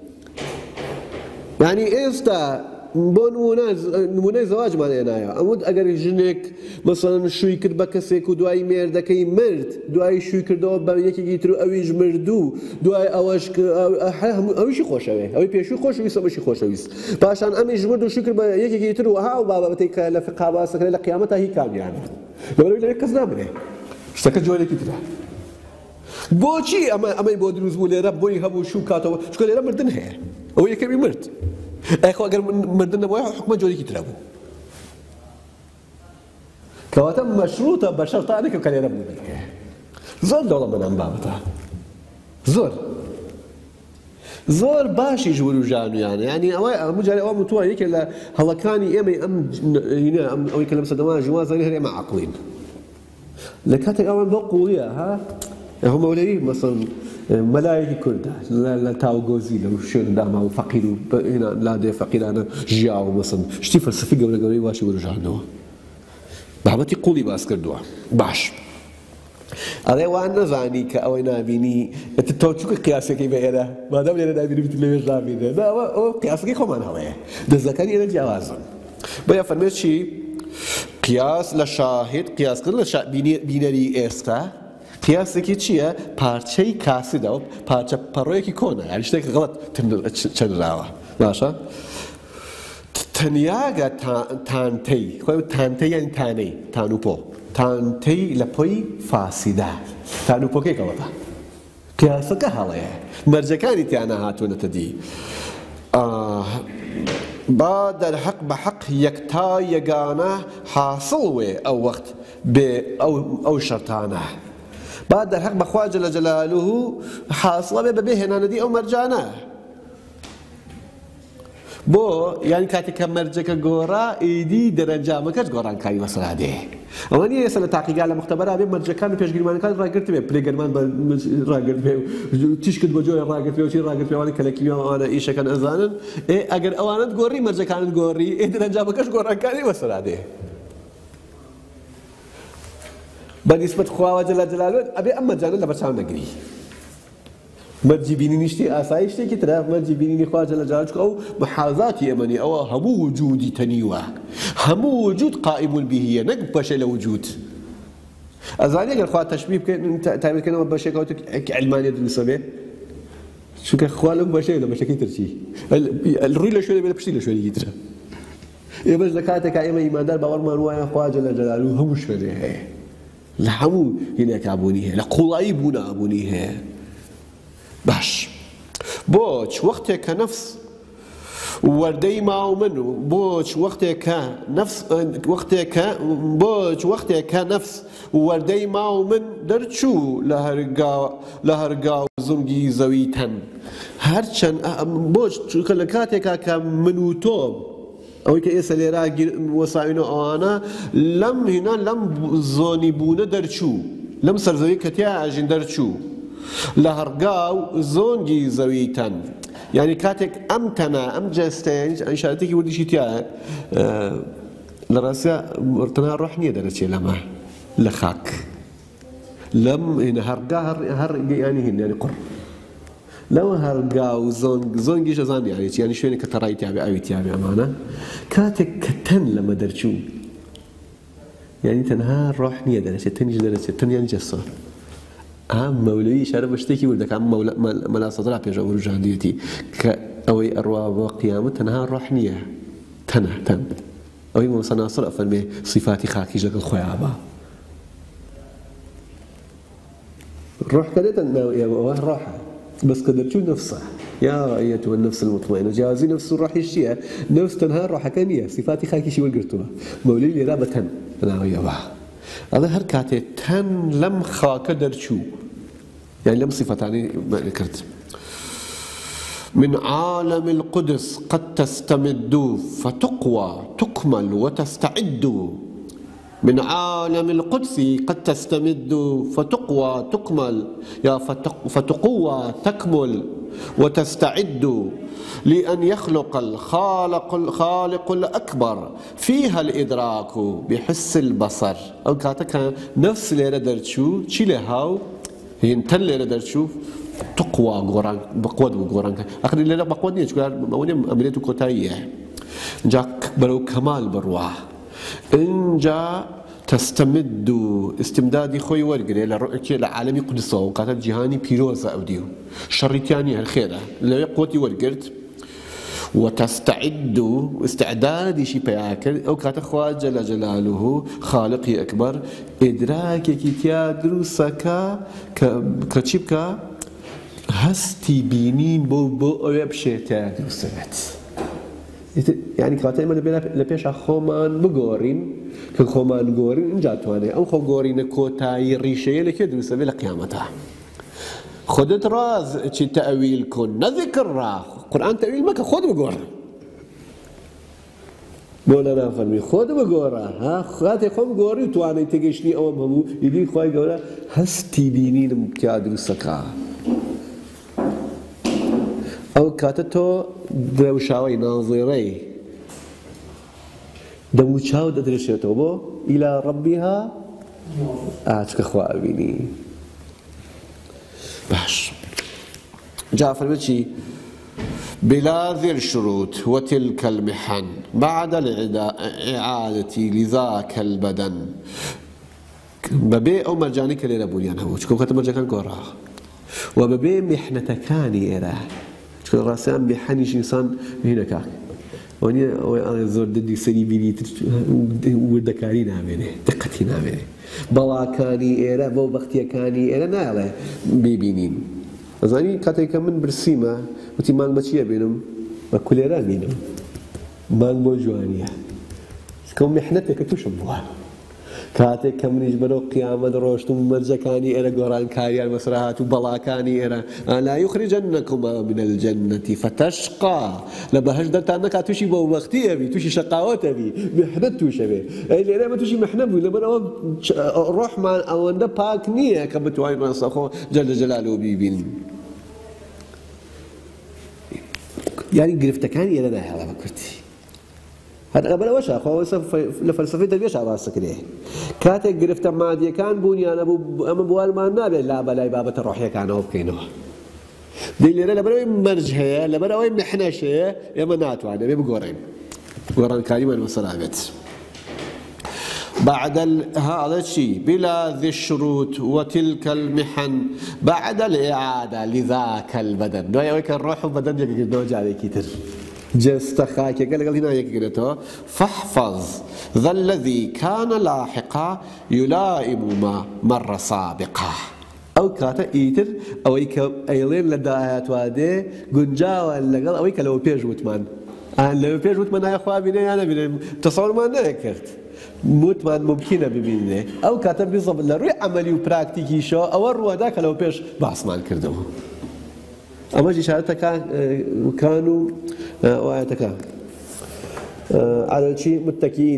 یعنی ئێستا بۆ نمونەی زەواجمان هێنایە ئەموت ئەگەر ژنێک مەسەڵەن شووی کرد بە کەسێک و دوای مێردەکەی مرد دوای شووی کردەوە بە یەکێکی تر و ئەویش مردوو دوای ئەوەش ئەویشی خۆشەوێ ئەوەی پێشووی خۆشەویست ئەوەشی خۆشەویست پاشان ئەمیش مرد و شووی کرد بە یەکێکی تر و ها و بابەتەی کە لە فقها باسەکرێت لە قیامەتە هی کامیانە لەبەرەوەی لەوێ کەس نامرێ شتەکە جۆرێکی ترە بۆچی ئەمەی بۆ دروست بوو لێرە بۆی هەبوو شوو کاتەوە چکە لێرە مردن هەیە ئەوە یەکەمی مرد ئەخوا ئەگەر مردن نەبووە حکومە جۆرێکی ترە بوو کەواتە مەشروطە بە شەرتانێک کە لێرە بوو زۆر دەوڵەمەند ئەم بابەتە زۆر زۆر باشی ژور و ژانویانە یعنی ئەوەی هەموو جارێ ئەوە متووە یەکێک لە هەڵەکانی ئێمەی ئەم ئەوەی کە لەم سەدەما ژوازانی هەر ئێمە عەقڵین لە کاتێک ئەوان بۆ قوڵیە ها هەموو مەولەوی مەسەڵەن مەلایەکی کوردە لە تاوگۆزی لەو شوێن داما و فەقیر و لادێ فەقیرانە ژیاوە مەسەڵەن شتی فەلسەفی گەورە گەورەی واشی وەرژاندنەوە بابەتی قوڵی باس کردووە باش ئەڵێ وان نەزانی کە ئەوەی نابینی تۆ چووکە قیاسەکەی بە ئێرە مادام لێرە نابینی بت لەوێش نابینێ ئەوە قیاسەکەی خۆمان هەڵەیە دەستەکانی ئێرە جیاوازن بۆیە فەرمێت چی قیاس لە شاهد قیاسکردن لە بینەری ئێستا قیاسێکی چییە پارچەی کاسدە و پارچە پەڕۆیەکی کۆنە یعنی شتێک غەڵەت چەنراوە باشە تەنیاگە تانتەی خۆی تانتەی یانی تانەی تانوپۆ تانتەی لە پۆی فاسیدە تانوپۆکەی گەڵەتە قیاسەکە هەڵەیە مەرجەکانی تیانە هاتوونەتە دی با دەرحەق بە حەق یەکتا یەگانە حاصڵ وێ ئەو وەخت بێ ئەو شەرتانە بعد در حق بخوا جل جلاله حاصله به به هناندی او مرجانه بۆ یانی کاتێک کە مەرجەکە گۆڕا ئیدی دەرەنجامەکەش گۆڕانکاری مەسەلا دێ ئەوە نیە ئێستا لە تاقیگا لە مختبەرا بێ مەرجەکان و پێشگیرمانەکان ڕاگرت بێ پلێگەرمان ڕاگرت بێ تیشکت بۆ جۆی ڕاگرت بێ و چی ڕاگرت پێوانی کە لە کیمیاوانە ئیشەکەن ئەزانن ئێ ئەگەر ئەوانت گۆڕی مەرجەکانت گۆڕی ئێ دەرەنجامەکەش گۆڕانکاری مەسەلا دێ بەنسبەت خواوە جەلا جەلالوت ئەبێ ئەم مەرجانە لە بەرچاو نەگری مەرجی بینینی شتی ئاسایی شتێکی ترە مەرجی بینینی خوا جەلا جەلالوت ئەو محاذاتی ئەمەنی ئەوە هەموو وجودی تەنیوە هەموو وجود قائم بهیە نەک بەشێ لە وجود ئەزانی ئەگەر خوا تەشبیه بکەن تایبەتکردنەوە بەشێکەوە عیلمانیە دروستە بێ چونکە خوا لەو بەشەیە لە بەشەکەی ترچی ڕووی لە شوێنێ بێ لە پشتی لە شوێنێکی ترە ئێمەش لە کاتێکا ئێمە ئیماندار باوەڕمان وایە خوا جەلا جەلالوو هەموو شوێنێ هەیە لە هەموو هێنێکابوونی هەیە لە قوڵایی بوونابوونی هەیە باش بۆچ وەختێک کە نەفس وەردەی ماو من بۆچ وەختێک کە نەفس وەختێک کە بۆچ وەختێک کە نەفس وەردەی ماو من دەرچوو لە هەرگا لە هەرگا و زنگی زەوی تەن هەرچەند بۆچ چونکە لە کاتێکا کە من و تۆ ئەوەی کە ئێستا لێرا وەساوینە ئەوانە لەم هێنا لەم زۆنی بوونە دەرچوو لەم سەرزەوی کە تیا ئاژین دەرچوو لە هەرگا و زۆنگی زەوی تەن یعنی کاتێک ئەم تەنە ئەم جەستەیە ئیشارەتێکی وردیشی تایە لە ڕاستیە تەنها ڕۆح نییە دەرەچێ لەمە لە خاک لەم هەرگا هەر ینی هین ینی قڕ لەوە هەرگا و زۆنگ زۆنگیش ئەزان یانێت ینی شوێنێک کە تەڕای تیابێ ئاوی تیابێ ئەمانە کاتێک کە تەن لەمە دەرچوو یعنی تەنها ڕۆح نییە دەرەچێت تەنیش دەرەچێت تەن یانی جەسۆر ئام مەولەوی ئیشارە بە شتێکی وردەکەم مەلا سەدرا پێشە وروژاندوێتی کە ئەوەی ئەڕوا بۆ قیامەت تەنها ڕۆح نییە تەنە تەن ئەوەی مۆسە ناسر ئەفەرمێ صیفاتی خاکیش لەگەڵ خۆیان بە ڕۆح کە دێتە ناو ئێوە ئەوە ڕۆحە بس کە دەرچوو نەفسە یا ئەیەتوە النەفس المطمئنە جیاوازی نەفس و ڕۆحیش چییە نەفس تەنها ڕۆحەکە نییە صیفاتی خاکیشی وەرگرتووە مەولەوی لێرا بە تەن بەناوەیەوە ئەڵێ هەر کاتێ تەن لەم خاکە دەرچوو يعني لم صفتاني ذكرت من عالم القدس قد تستمد فتقوى تكمل وتستعد من عالم القدس قد تستمد فتقوى تكمل يا فتقوى تكمل وتستعد لأن يخلق الخالق الخالق الأكبر فيها الإدراك بحس البصر أو كاتك نفس اللي درتشو شي لهاو هي نتلي لدر تشوف تقوى قران بقوة وقران أخذ اللي لا بقوة نيش قال ما وني أمريته كوتاية جاك برو كمال برواح إن جاء تستمد استمدادي خوي ورقري لرؤية العالمي قدسه وقاتل جهاني بيروزا أوديو شريتياني الخيرة اللي قوتي ورقرت وتستعد استعدادي شي بياكل او كات اخوا جل جلاله خالقي اكبر ادراكك تيا دروسكا كتشيبكا هستي بينين بو بو ويبشيتا دروسات يعني كاتي من لبيش خومان بغورين كخومان غورين انجاتواني او خو غورين كوتاي ريشيه لكي دروسه بلا قيامتها خدت راز چی تأویل کن نه ذکر را قرآن تأویل مکه خود بگور مولانا فرمی خود بگوره ها خاطر خود بگوری تو آنی تگشنی اوم همو یدی خواهی گوره هستی بینینم که دروسکا او کاتتو دوشاوی ناظری دوشاو ددرشتو بو الى ربها آتك خواه بینی باش جعفر بتشي بلا ذي الشروط وتلك المحن بعد الإعادة لذاك البدن ببي أو مرجاني كلينا بوليان هو شكون كتب مرجان كان قرا وببي محنة كاني إراه شكون راسان محنيش إنسان هنا كاك وني أنا زور ددي سري بيني ودكاري نامنه دقتي نامنه بلا كاني إيرا بو بختي كاني إيرا ناله بيبينين أزاني كاتي من برسيمة وتي مال بشيء بينهم بكل رامينهم مال موجوانية كم محنتك توشبوها کاتێک کە منیش بەرەو قیامەت ڕۆشتم و مەرجەکانی ئێرە گۆڕانکاریان بەسرا هات و بەڵاکانی ئێرە لا یخرجنکما من الجنة فتشقا لە بەهەشت دەرتان نەکات تووشی بەوبەختی ئەبی تووشی شەقاوەت ئەبی محنەت تووشە بێ لێرە ئێمە تووشی محنەت بووی لەبەرەوە ڕۆحمان ئەوەندە پاک نییە کە بتوانین ڕاستەوخۆ جەل جەلالەوە بیبینین یانی گرفتەکانی ئێرە ناهێڵە بە کورتی هەر ئەبەرەوەشە خۆ لە فەلسەفەی دەروێش ئاواز دەکرێ کاتێک گرفتە مادیەکان بوونیانە بوو ئەمە بوارمان نابێت لا بەلای بابەتە ڕۆحیەکانەوە بکەینەوە دەی لێرە لەبەرەوەی مەرج هەیە لەبەرەوەی محنەش هەیە ئێمە ناتوانێت بێ بگۆڕین گۆڕانکاریمان وەسەلا بێت بعد هذا الشيء بلا ذي الشروط وتلك المحن بعد الإعادة لذاك البدن نوعي ويك الروح والبدن يجي نوجع عليك تر جستخاك قال قال هنا يقرأته فاحفظ ذا الذي كان لاحقا يلائم ما مر سابقا أو كاتا إيتر أو إيك أيلين لدايات وادي جنجاوا لقال أو إيك لو بيج وتمان أنا لو بيج وتمان يا أخوة بيني أنا بيني تصور ما نكرت متمان ممكنة ببينه أو كاتب بالضبط لروي عملي وبراكتيكي شو أو الروح ذاك لو بيش بحث ما نكردوه أما جي شهادتك كانوا وآياتك على الشيء متكئين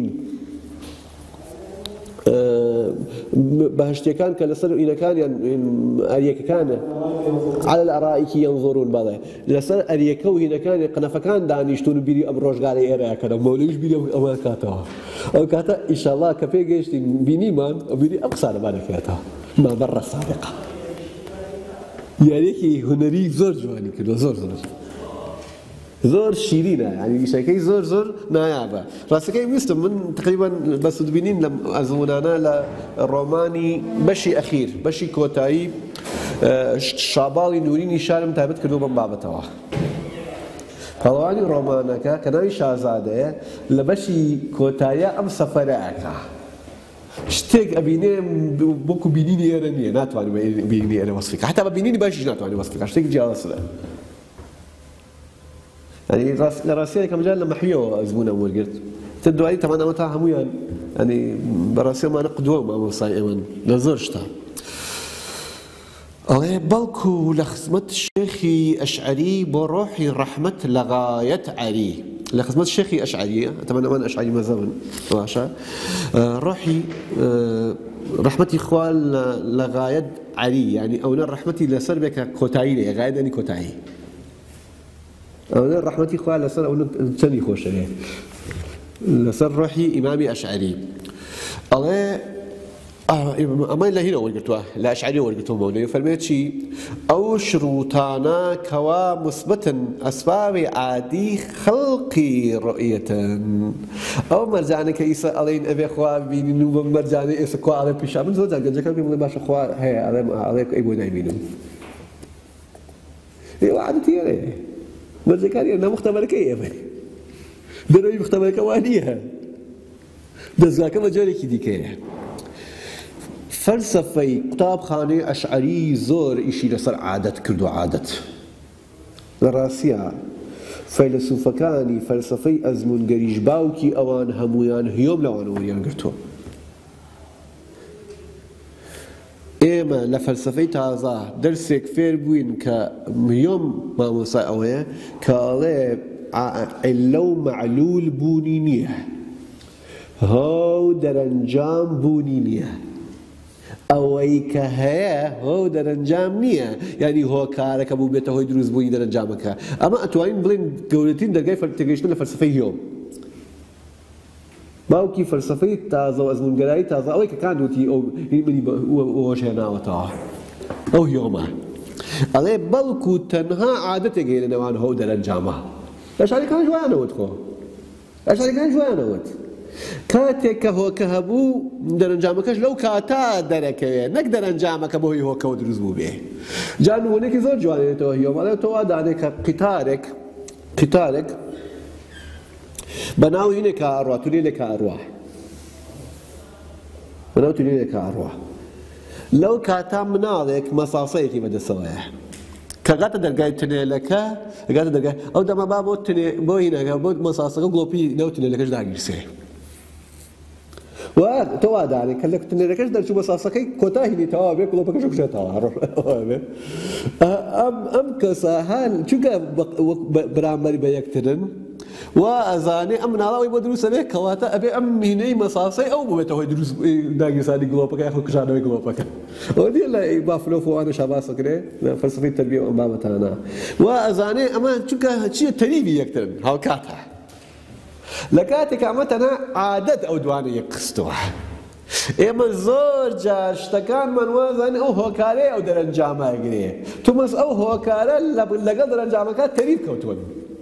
بهشتي كان كالسر إذا كان أريك كان على الأرائك ينظرون بعض لسر أريكو هنا كان قنفكان دانيشتون بيري أبروج قال إيرا كذا مولوش بيري أول كاتا أو كاتا إن شاء الله كفي جيش بيني مان بيري أقصى ما كاتا ما برا السابقة يعني كي هنري زور جواني كده زور زور زور شيرينة يعني شيء زور زور نايابة راسك يمستم من تقريبا بس تبينين لم أزونانا للروماني بشي أخير بشي كوتاي شابالي نوريني شارم تابت كردو من بابتوا قواني رومانكا كناي شازادة لبشي كوتايا أم سفراكا شتێک ئەبینێ بۆکو بینینی ئێرە نییە ناتوانێت بینینی ئێرە وەسفیکە حتا بە بینینی باشیش ناتوانێت وەسفیکە شتێک جیاوازە ینی لە ڕاستیەکە مەجال لە مەحیەوە ئەزمونە وەرگرت تر دوایی تەمان ئەمە تا هەموویان ینی بەڕاستیەمانە قودوە مامۆستای ئێوەن لە زۆر شتا ئەڵێ بەڵکو لە خزمەت شێخی ئەشعەری بۆ ڕۆحی ڕەحمەت لە غایەت عەری لە خزمەت شێخی ئەشعەریە ئەتەمان ئەمان ئەشعەری مەزەبن باشە ڕۆحی ڕەحمەتی خوا لە غایەت عەری یعنی ئەوە ڕەحمەتی لەسەر بێکە کۆتایی لێ غایەت یعنی کۆتایی ئەوە ڕەحمەتی خوا لەسەر ئەو چەندی خۆشەوێ لەسەر ڕۆحی ئیمامی ئەشعەری ئەڵێ ئەمە لە هینە وەرگرتووە لە ئەشعەری وەرگرتووە مەولەی فەرمێت چی ئەو شروتانە کەوا مثبتن ئەسبابی عادی خەڵقی ڕؤیەتن ئەو مەرجانە کە ئیسا ئەڵێن ئەبێ خوا بینین و بە مەرجانە ئێستا کوا ئەڵێ پیشا من زۆر جار گەنجەکان پێم بڵێ باشە خوا هەیە ئەڵێم ئەڵێ ئەی بۆ نایبینم ئێوە عادەتی ئێرە مەرجەکانی ئێرە مختەبەرەکەی ئێمە دەرەوەی مختەبەرەکە وا نییە دەستگاکە مەجارێکی دیکەیە فەلسەفەی قوتابخانەی ئەشعەری زۆر ئیشی لەسەر عادەت کرد و عادەت لە ڕاستیە فەیلسوفەکانی فەلسەفەی ئەزموونگەریش باوکی ئەوان هەموویان هیۆم لەوانە وەریان گرتووە ئێمە لە فەلسەفەی تازە دەرسێک فێر بووین کە هیۆم مامۆستا ئەوەیە کە ئەڵێ عیلە و مەعلول بوونی نییە هۆ دەرەنجام بوونی نییە ئەوەی کە هەیە هۆ دەرەنجام نییە یعنی هۆکارەکە بوو بێتە هۆی دروستبوونی دەرەنجامەکە ئەمە ئەتوانین بڵێن گەورەترین دەرگای تێگەیشتن لە فەلسەفەی هیۆم باوکی فەلسەفەی تازە و ئەزموونگەرایی تازە ئەوەی کە کاندوتی ئەو ئەوەش هێناوەتەوە ئەو هیۆمە ئەڵێ بەڵکو تەنها عادەتێک هەیە لە نێوان هۆ دەرەنجامە ئەشعەریەکان جوانەوت خۆ ئەشعەریەکان جوانەوت کاتێک کە هۆکە هەبوو دەرەنجامەکەش لەو کاتا دەرەکەوێت نەک دەرەنجامەکە بۆ هۆی هۆکەوە دروست بوو بێ جا نمونەیەکی زۆر جوانێتەوە هیۆم ئەڵێ تۆ وا دانێت کە قیتارێک قیتارێک بەناو هینێکە ئەڕوا تونێلێکە ئەڕوا بەناو تونێلێکە ئەڕوا لەو کاتا مناڵێک مەساسەیەکی بەدەستەوەیە کە گاتە دەرگای تونێلەکە گاتە دەرگای ئەو دەما با بۆ هینەکە بۆ مەساسەکە گڵۆپی نەو تونێلەکەش داگیرسێ وتوا داني كلك تنركش درجو مسافسكي كوتاهي توابك لو بكشوك شتاوار ام ام كسهل شوكا برامري بيكترن وازاني ام نالا ويبدروس به كواتا ابي ام هني مصاصي او بتو يدروس داغي سادي جلوبك ياخذ كشانوي جلوبك ودي لا بافلو فو انا شباسه كده فلسفه التربيه وامامتنا وازاني اما شوكا شيء تريبي يكترن هاكاتا لكاتك عمتنا عادت او دواني يقصتوها اما زور جار شتكان من وزن او هوكاري او درنجامه اجري تمس او هوكاري لقد درنجامه كات تريب كوتون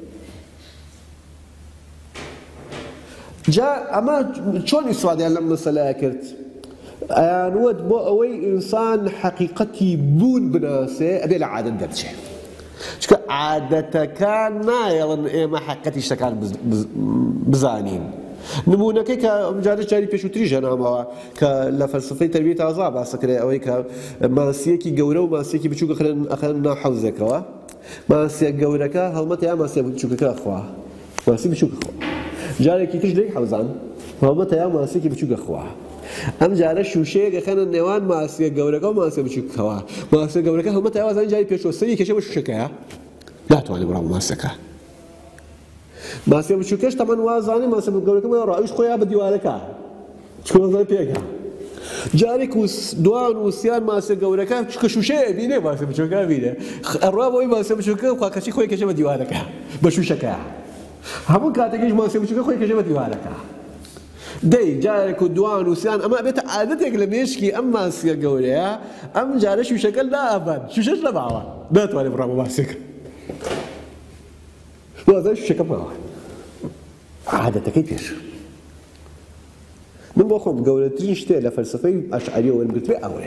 جاء اما شلون يسواد يعني لما مسألة كرت يعني ود بو اوي انسان حقيقتي بون بناسه ابي العادة درجه شكا عادة كان نايلن اما حقيقتي اشتكان بزانين نمونه كي كمجالس جاري بيشو تريجا نعم كالفلسفة تربية عزاب عسكري اوي كماسيكي قورو ماسيكي بشوك اخلن اخلن حوزك وا ماسيك قوركا هلمتي يا ماسيك بشوك اخوا ماسيك بشوك اخوا جاري كي تجلي حوزان هلمتي يا ماسيك بشوك اخوا ام جاري شوشيك اخلن النيوان ماسيك قوركا وماسيك بشوك اخوا ماسيك قوركا هلمتي يا وزان جاري بيشو سري كشو شوشكا لا تواني برام ماسكا ماسيك بشوكش طبعا وازاني ماسيك قوركا ما رأيش خويا بديوالكا شكون زي بيكا جارك دوان وسيان ماسك قوركا كشوشة بينه ماسك بشوكا بينه الرابع وين ماسك بشوكا وكاشي خوي كشة بديوالك بشوشكا همون كاتيجيش ماسك بشوكا خوي كشة بديوالك دي جارك دوان وسيان أما بيت عادتك لما يشكي أم ماسك قوريا أم جارك شوشكا لا أبد شوشش لا بعوض ده توالي برامو ماسك وهذا شوشكا بعوض عادتك كيفش من بخوم قولتين شتى لفلسفي أشعرية والبرتبة أولي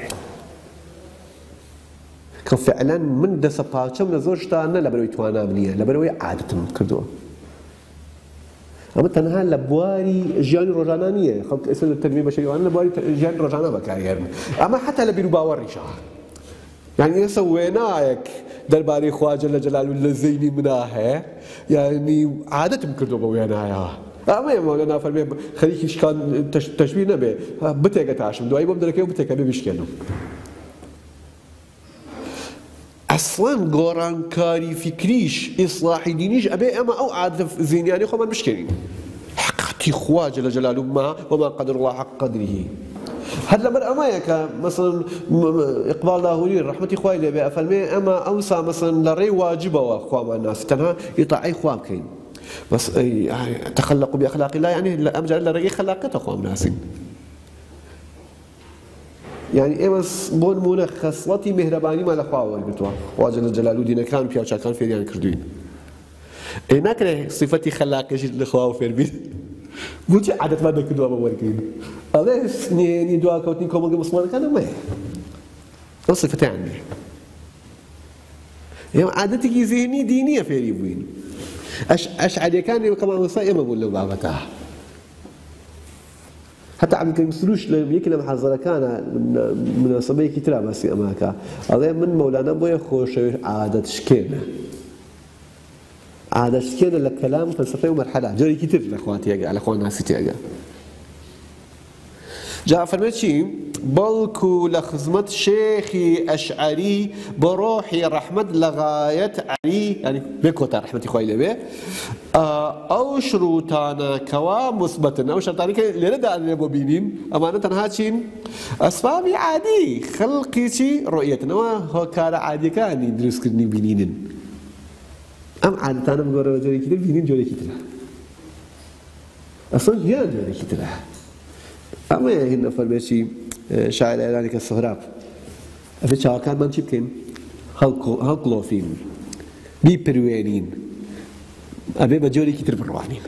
كفعلا من دس باتشة من زوج تانا لبروي توانا منية لبروي عادة كردوه أما تنها لبواري جيان روجانانية خلق اسم التنمية البشرية وأنا لبواري جيان روجانا بكارير أما حتى لبيرو باور ريشة يعني سويناك درباري خواجة لجلال ولا زيني مناها يعني عادة كردوه بويناها أما يا مولانا فرمي خليك إشكال تشبيه نبي بتيجي تعشم دواي بمدرك يوم بتيجي بيشكله أصلاً قران كاري فكريش إصلاح دينيش أبي أما أو عادة زينياني خو من مشكلين حقتي خواجة لجلاله ما وما قدر الله حق قدره هذا لما أما يك مثلا إقبال لاهوري رحمة إخوائي لبي أفلمي أما أوسع مثلا لري واجبة وأخوة مع الناس تنها يطاعي إخوام كين بس تخلقوا بأخلاق الله يعني أمجال لري خلاقته أخوام ناسين يعني إمس بون مونا خصلتي مهرباني ما لخواوا البتوع واجل الجلال ودينا كان بيا كان فيريان كردوين إيه ناكره صفتي خلاق يجي لخواوا في البيت بوجي عادة ما ذاك دوا بوركين الله ني دوا كوتني كومو مسمار كان ما هي صفتي عندي يعني عادتك ذهني دينية في ريبوين أش أشعري كان كمان وصايا ما بقول له بابتها حتى عم يمسلوش يمكن محظرة كان من صبي كتير بس أماكا هذا من مولانا بويا خوش عادة شكينا عادة شكينا للكلام فلسفي ومرحلة جري كتير لأخواتي يجا على أخوان ناسي تيجا جاء فرمتشي بلكو لخزمت شيخي أشعري بروحي رحمة لغاية علي يعني بكوتا رحمة إخوائي لبي أو شروطانا كوا مثبتنا أو شرطاني كي لردا أن يبو بينين أمانة هاتشين أسبابي عادي خلقي شي رؤيتنا وهو كار عادي كان يدرس كرني بينين أم عادة أنا بقول جوري كتير بينين جوري كتير أصلا هي جوري كتير أما هنا فرمشي شاعر إيراني كالسهراب أفي شاعر كان من شبكين هالكلوفين بيبروينين أبي بجوري كتير بروانين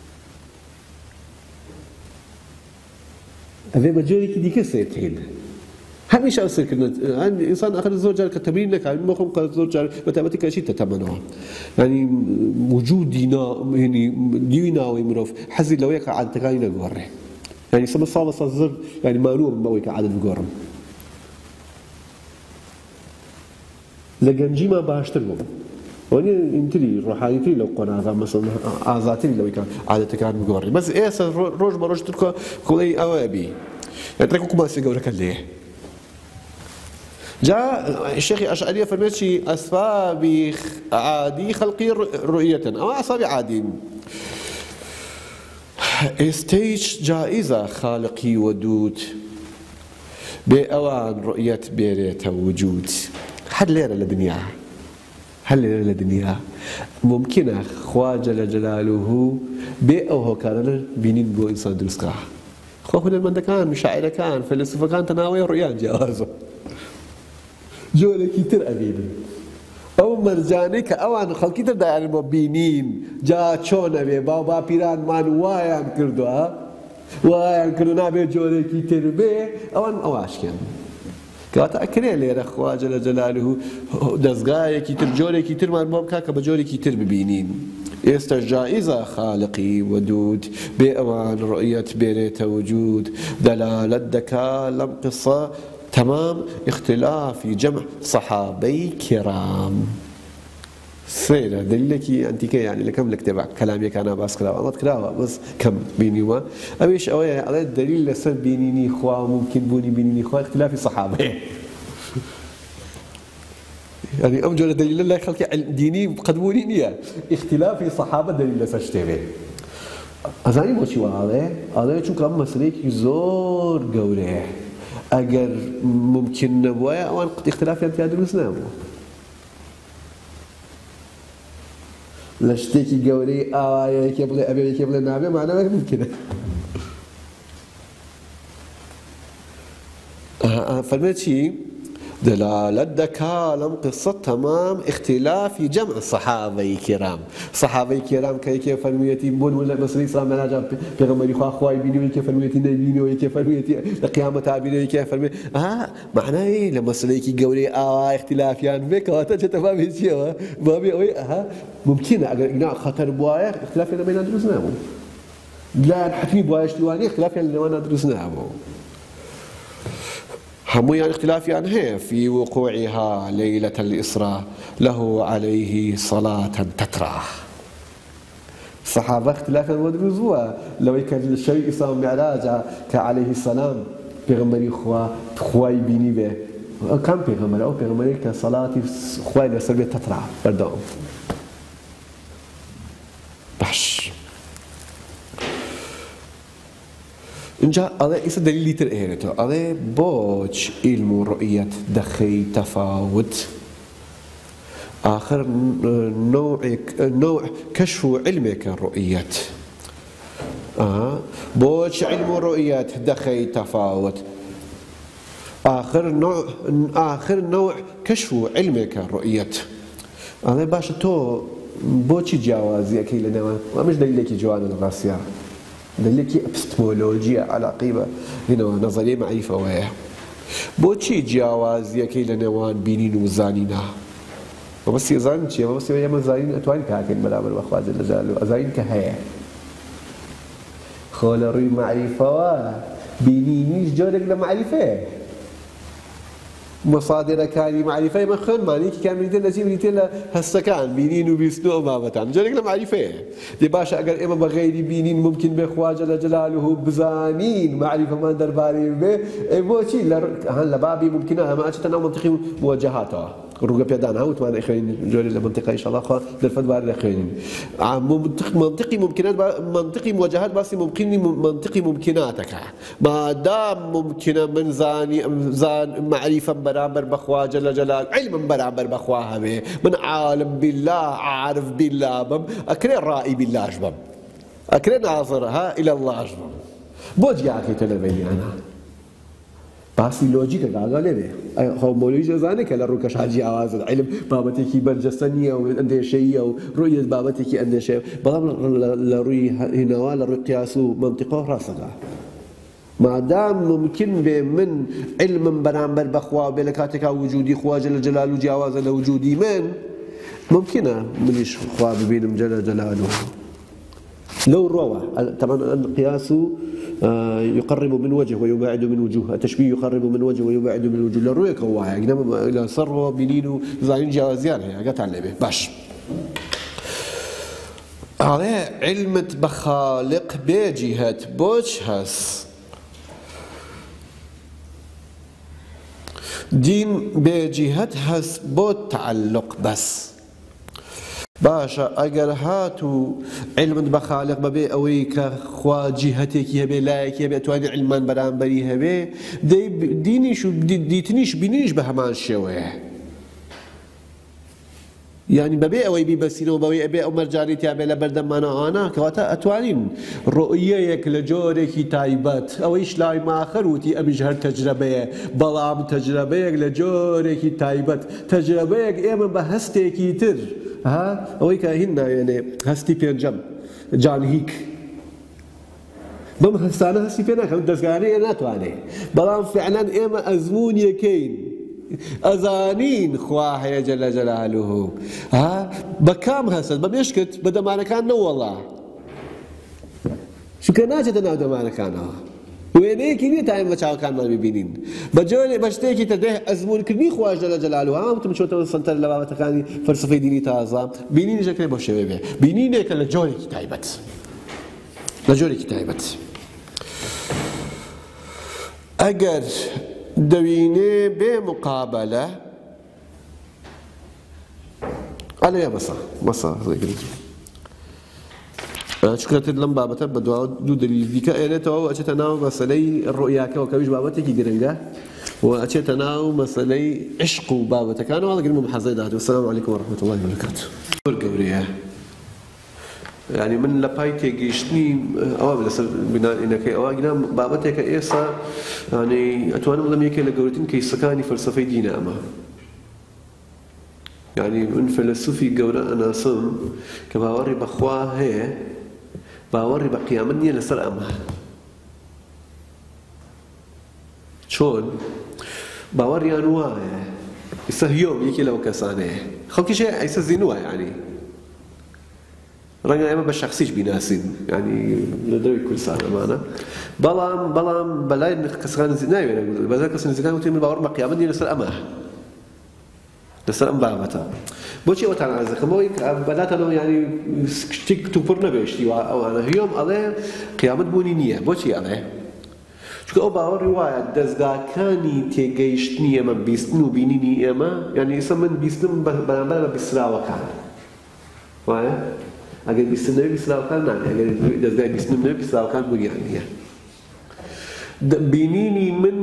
أبي بجوري كدي كسر كين هميشه أصير كنا عند إنسان آخر الزوج جار كتمرين لك عند مخهم كالزوج جار متابعتك شيء تتمناه يعني وجود دينا يعني دينا ويمرف حزي لو يك عاد تكاينا جواره يعني سما صاب صزر يعني معلوم ما ويك عدد جوارم لجنجي ما باشتر بوم وني انتري روحاني تري لو قناة مثلا عزاتني لو كان عادة كان مقوري بس إيه روج بروج تركو كلي أوابي يعني تركوا ما سيجوا لك اللي جاء الشيخ الأشعري فرمتشي أسباب عادي خلقي رؤية أو أسباب عادي استيج جائزة خالقي ودود بأوان رؤية بيريت وجود هل ليرة لدنيا هل ليرة لدنيا ممكن خوا جل جلاله بأوه كان بينين بو إنسان درسكا خوا هنا من كان مشاعر كان فلسفة كان تناوي رؤيان جوازه جولك يتر أبيني أو مرجاني كأوان خلقي تر داير مبينين جا چون أبي بابا بيران مان وايان كردو ها وايان كردو نابي جولك يتر بي أوان أواش كان كاتا أكري لي رخوا جل جلاله دزغايك يتر جولك يتر مان باب كاكا بجولك يتر ببينين استجائزة خالقي ودود بأوان رؤية بيريت وجود دلالة دكا لم قصة تمام اختلاف جمع صحابي كرام سيرة دليلكي أنت كي يعني لكم لك تبع كلامي كان بس كلام ما تكلاه بس كم بيني و أبيش أوي على الدليل لسه بيني خوا ممكن بوني بيني خوا اختلاف صحابي يعني أمجل دليل الله خلق ديني قدموني نية اختلاف صحابة دليل لسه اشتبه أزاني موشي وعليه عليه شو كلام مسليك زور قوله أجر ممكن نبويا أو اختلاف أنت أدرس نامو لشتيكي قولي آية كيبل أبي كيبل نابي معنا ما ممكن فالمتي دلالة دكالم قصة تمام اختلاف جمع صحابي كرام صحابي كرام كي كيف فرميتي بون ولا مصري صار مناجا بيغمري خوا خواي بيني ولا كيف فرميتي نبيني ولا كيف فرميتي القيامة تابيني كيف فرمي اه معناه ايه لما صليكي قولي اه اختلاف يعني بك واتجه تفهم هيك بابي اوي اه ممكن اقناع خطر بوايا اختلاف اللي بين درسناه لا حتمي بوايا اشتواني اختلاف اللي وانا درسناه همو يعني اختلاف يعني هي في وقوعها ليلة الإسراء له عليه صلاة تترى صحابة اختلافا ودرزوا لو كان الشيء إسراء معراج كعليه السلام بيغمري خوا خواي بيني به كم بيغمر أو بيغمري كصلاة خواي لسربية تترى بردهم باش اینجا آله ایسا دلیلی تر ایره تو آله باج علم و رؤیت دخی تفاوت آخر نوع نوع كشف علمك الرؤية آه باج علم و رؤيت دخي تفاوت آخر نوع آخر نوع كشف علمك الرؤية آله باش تو بوچی جوازی اکی لنوان و مش دلیلی جوان الغاسية دلیلی اپستمولوژیا علاقه هنا نظریه معرفه وایه بوچی جوازی اکی لنوان بینین و زانینا و بس یزان چیه و بس یما زانین اتوان کاکن برابر بخواز الجلال ازاین كهيا خول روی معرفه و بینینیش جورك لمعرفه مصادر كاني معرفة ما خن ماني كان بيدل نسيب بيدل هالسكان بينين وبيسنو ما بتعم جالك لمعرفة دي باشا أجر إما بغير بينين ممكن بخوا جل جلاله بزانين معرفة ما درباري به إيه شيء هلا بابي ممكنها ما أشتنا منطقي مواجهاتها الرجع بيدان هاو تمان إخوين جوري المنطقة إن شاء الله خا درفت بار الإخوين منطق منطقي ممكنات منطقي مواجهات بس ممكن منطقي ممكناتك ما دام ممكن من زاني زان معرفة برابر بخوا جل جلال علم برابر بخواها به من عالم بالله عارف بالله بم أكري رائي بالله جبم أكري ناظرها إلى الله جبم بوجي عكي تلبيني أنا باسی لوجیک داغاله به خو مولوی جزانه کلا روکش حاجی آواز علم بابتی کی برجستانیه و اندیشهیه و روی بابتی کی اندیشه بلام لروی هنا لروی قیاس و منطقه راسقه ما دام ممكن به من علم برامبر بخوا بلكاتك وجودي خوا جل جلاله جواز لوجودي من ممكنه منيش خوا ببين جل جلاله لو روى طبعا القياس يقرب من وجه ويباعد من وجوه التشبيه يقرب من وجه ويباعد من وجوه للرؤية كواعي إنما إلى صر بنين زين جوازيان هي قطع اللعبة باش ئەڵێ علمت بە خاڵق بێجی هەت بۆچ هەس دین بێجی هەت هەس بۆ تعەلق بەس باشە ئەگەر هات و علمت بە خاڵق بەبێ ئەوەی کە خوا جیهەتێکی هەبێ لایەکی هەبێ توانی علمان بەرامبەری هەبێ دینیش و دیتنیش بینیش بە هەمان شێوەیە یعنی بەبێ ئەوەی بیبەسینەوە بەوەی ئەبێ ئەو مەرجانیتیا بێ لە بەردەمانەوانە کەواتە ئەتوانین ڕۆیەیەک لە جۆرێکی تایبەت ئەوەیش لای ماخەر وتی ئەمیش هەر تەجرەبەیە بەڵام تەجرەبەیەک لە جۆرێکی تایبەت تەجرەبەیەک ئێمە بە هەستێکی تر ئەوەی کە هین ناوێنێ هەستی پێنجەم جان هیک بەم هەستانە هەستی پێ ناکەم دەستگانەیە ناتوانێ بەڵام فعلەن ئێمە ئەزمونیەکەین ئەزانین خوا هەیە جەلە جەلالوهو بە کام هەست بە مێشکت بە دەمانەکان نەوەڵا چونکە ناچێتە ناو دەمانەکانەوە وێنەیەکی نییە تا ئێمە بە چاوەکانمان ببینین بە جۆرێ بە شتێکی تر دێ ئەزمونکردنی خوا جەلە جەلالوهو هەمووتم چۆتەوە سەنتەر لە بابەتەکانی فەلسەفەی دینی تازە بینینیش دەکرێت بۆ شێوێ بێ بینینێکە لە جۆرێکی تایبەت لە جۆرێکی تایبەت ئەگەر دەوینێ بێ مقابلە ئەلێ بەسە بەسە چکەتر لەم بابەتە بە دواوە دوو دلیل دیکە ئێنێتەوە و ئەچێتە ناو مەسەلەی ڕۆیاکەوە کەویش بابەتێکی گرنگە و ئەچێتە ناو مەسەلەی عشق و بابەتەکانەوە هەڵەگرم و محەزەی داهاتوو السلام عەلەیکوم وەرەحمەتوڵڵاهی وبەرەکاتوه زۆر گەورەیە یعنی من لە پای تێگەیشتنی ئەوە لەسەر بینایەکەی ئەوە گرام بابەتێکە ئێستا ینی ئەتوانم بڵێم یەکێک لە گەورەترین کەیسەکانی فەلسەفەی دینە ئەمە یعنی من فەیلسوفی گەورە ئەناسم کە باوەڕی بەخوا هەیە باوەڕی بە قیامەت نییە لەسەر ئەمە چۆن باوەڕیان وایە ئێستا هیۆم یەکێ لەو کەسانەیە خەڵکیش ئەیستا زینووە یعنی ڕەنگە ئێمە بە شەخسیش بیناسین ینی لە دەوری کوردستان ئەمانە بەڵام بەڵام بەلای کەسەکان ناوێنە بەزای کەس نزیکان وتی من باوەڕم بە قیامەت نییە لەسەر ئەمە لەسەر ئەم بابەتە بۆچی ئەوتان عەرز دەکەم ئەوەی بەلاتەنەوە ینی شتێک تووپڕ نەبێشتی ئەوانە هیۆم ئەڵێ قیامەت بوونی نییە بۆچی ئەڵێ چونکە ئەو باوەڕی وایە دەستگاکانی تێگەیشتنی ئێمە بیستن و بینینی ئێمە ینی ئێستا من بیستم بەرامبەر بە بیستراوەکان وایە ئەگەر بیستم نەوێ بیستراوەکان نانێ ئەگەر دەستگای بیستم نەوێ بیستراوەکان بوونیان نییە بینینی من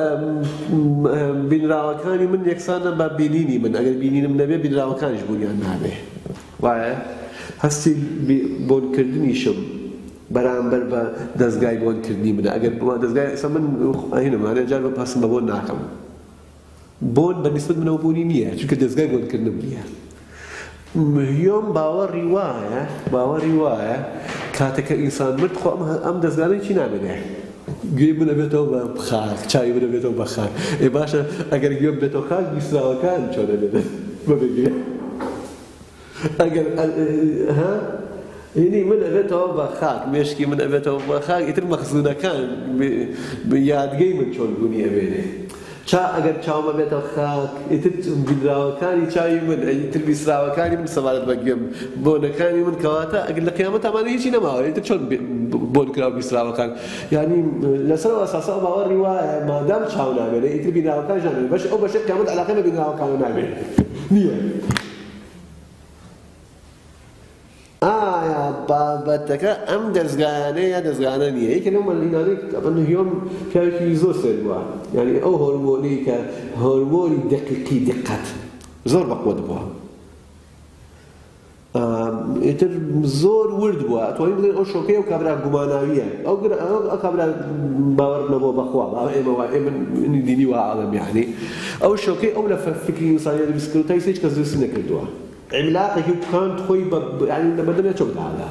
بینراوەکانی من یەکسانە بە بینینی من ئەگەر بینینم نەبێ بینراوەکانیش بوونیان نابێ وایە هەستی بۆنکردنیشم بەرامبەر بە دەستگای بۆنکردنی منە ئەگەر دەستگای ئێستا من ئەهێنم هەرێ جار بە پاسم بە بۆن ناکەم بۆن بەنسبەت منەوە بوونی نییە چونکە دەستگای بۆنکردنم نییە هیۆم باوەڕی وایە باوەڕی وایە کاتێککە ئینسان مرد خۆ ئەم دەستگانەی چی نامێنێ گوێی منە بێتەوە بە خاک چاوی منە بێتەوە بە خاک ئێ باشە ئەگەر گوێم بێتەوە خاک بیستراوەکان چۆنە بێنێ بەبێ گوێ ئەگەر ها هینی من ئەبێتەوە بە خاک مێشکی من ئەبێتەوە بە خاک ئیتر مەخزوونەکان یادگەی من چۆن بوونی ئەبێنێ چا ئەگەر چاومە بێتەوە خاک ئیتر بینراوەکانی چاوی من ئیتر بیستراوەکانی من سەبارەت بە گوێم بۆنەکانی من کەواتە ئەگەر لە قیامەت ئەمانە هیچی نەماوە ئیتر چۆن بۆن کراوە بیستراوەکان یعنی لەسەرەوە ئەساسا باوەڕی وایە مادام چاو نامێنێ ئیتر بینراوەکانیش نامێنێ بەش ئەو بەشێک قیامەت عەلاقەی بە بینراوەکانە نامێنێ نییە ئایا بابەتەکە ئەم دەستگایانەیە دەستگانە نییە یەکێ لەو مەلینانەی ئەمە هیۆم پیاوێکی زۆر سێر بووە یعنی ئەو هۆرمۆنی کە هۆرمۆنی دەقیقی دقت زۆر بەقوت بووە ئیتر زۆر ورد بووە ئەتوانین بڵێن ئەو شۆکەیە و کابرا گوماناویە ئەو کابرا باوەڕ نەبووە بەخوا ئێمە وا ئێمە دینی وا عەڵەم یعنی ئەو شۆکەی ئەو لە فکری ئینسانیە دروست کردووە تا هیچ کەس دروستی نەکردووە عملاقێکی بکاند خۆی بەردەمێ چۆک دادا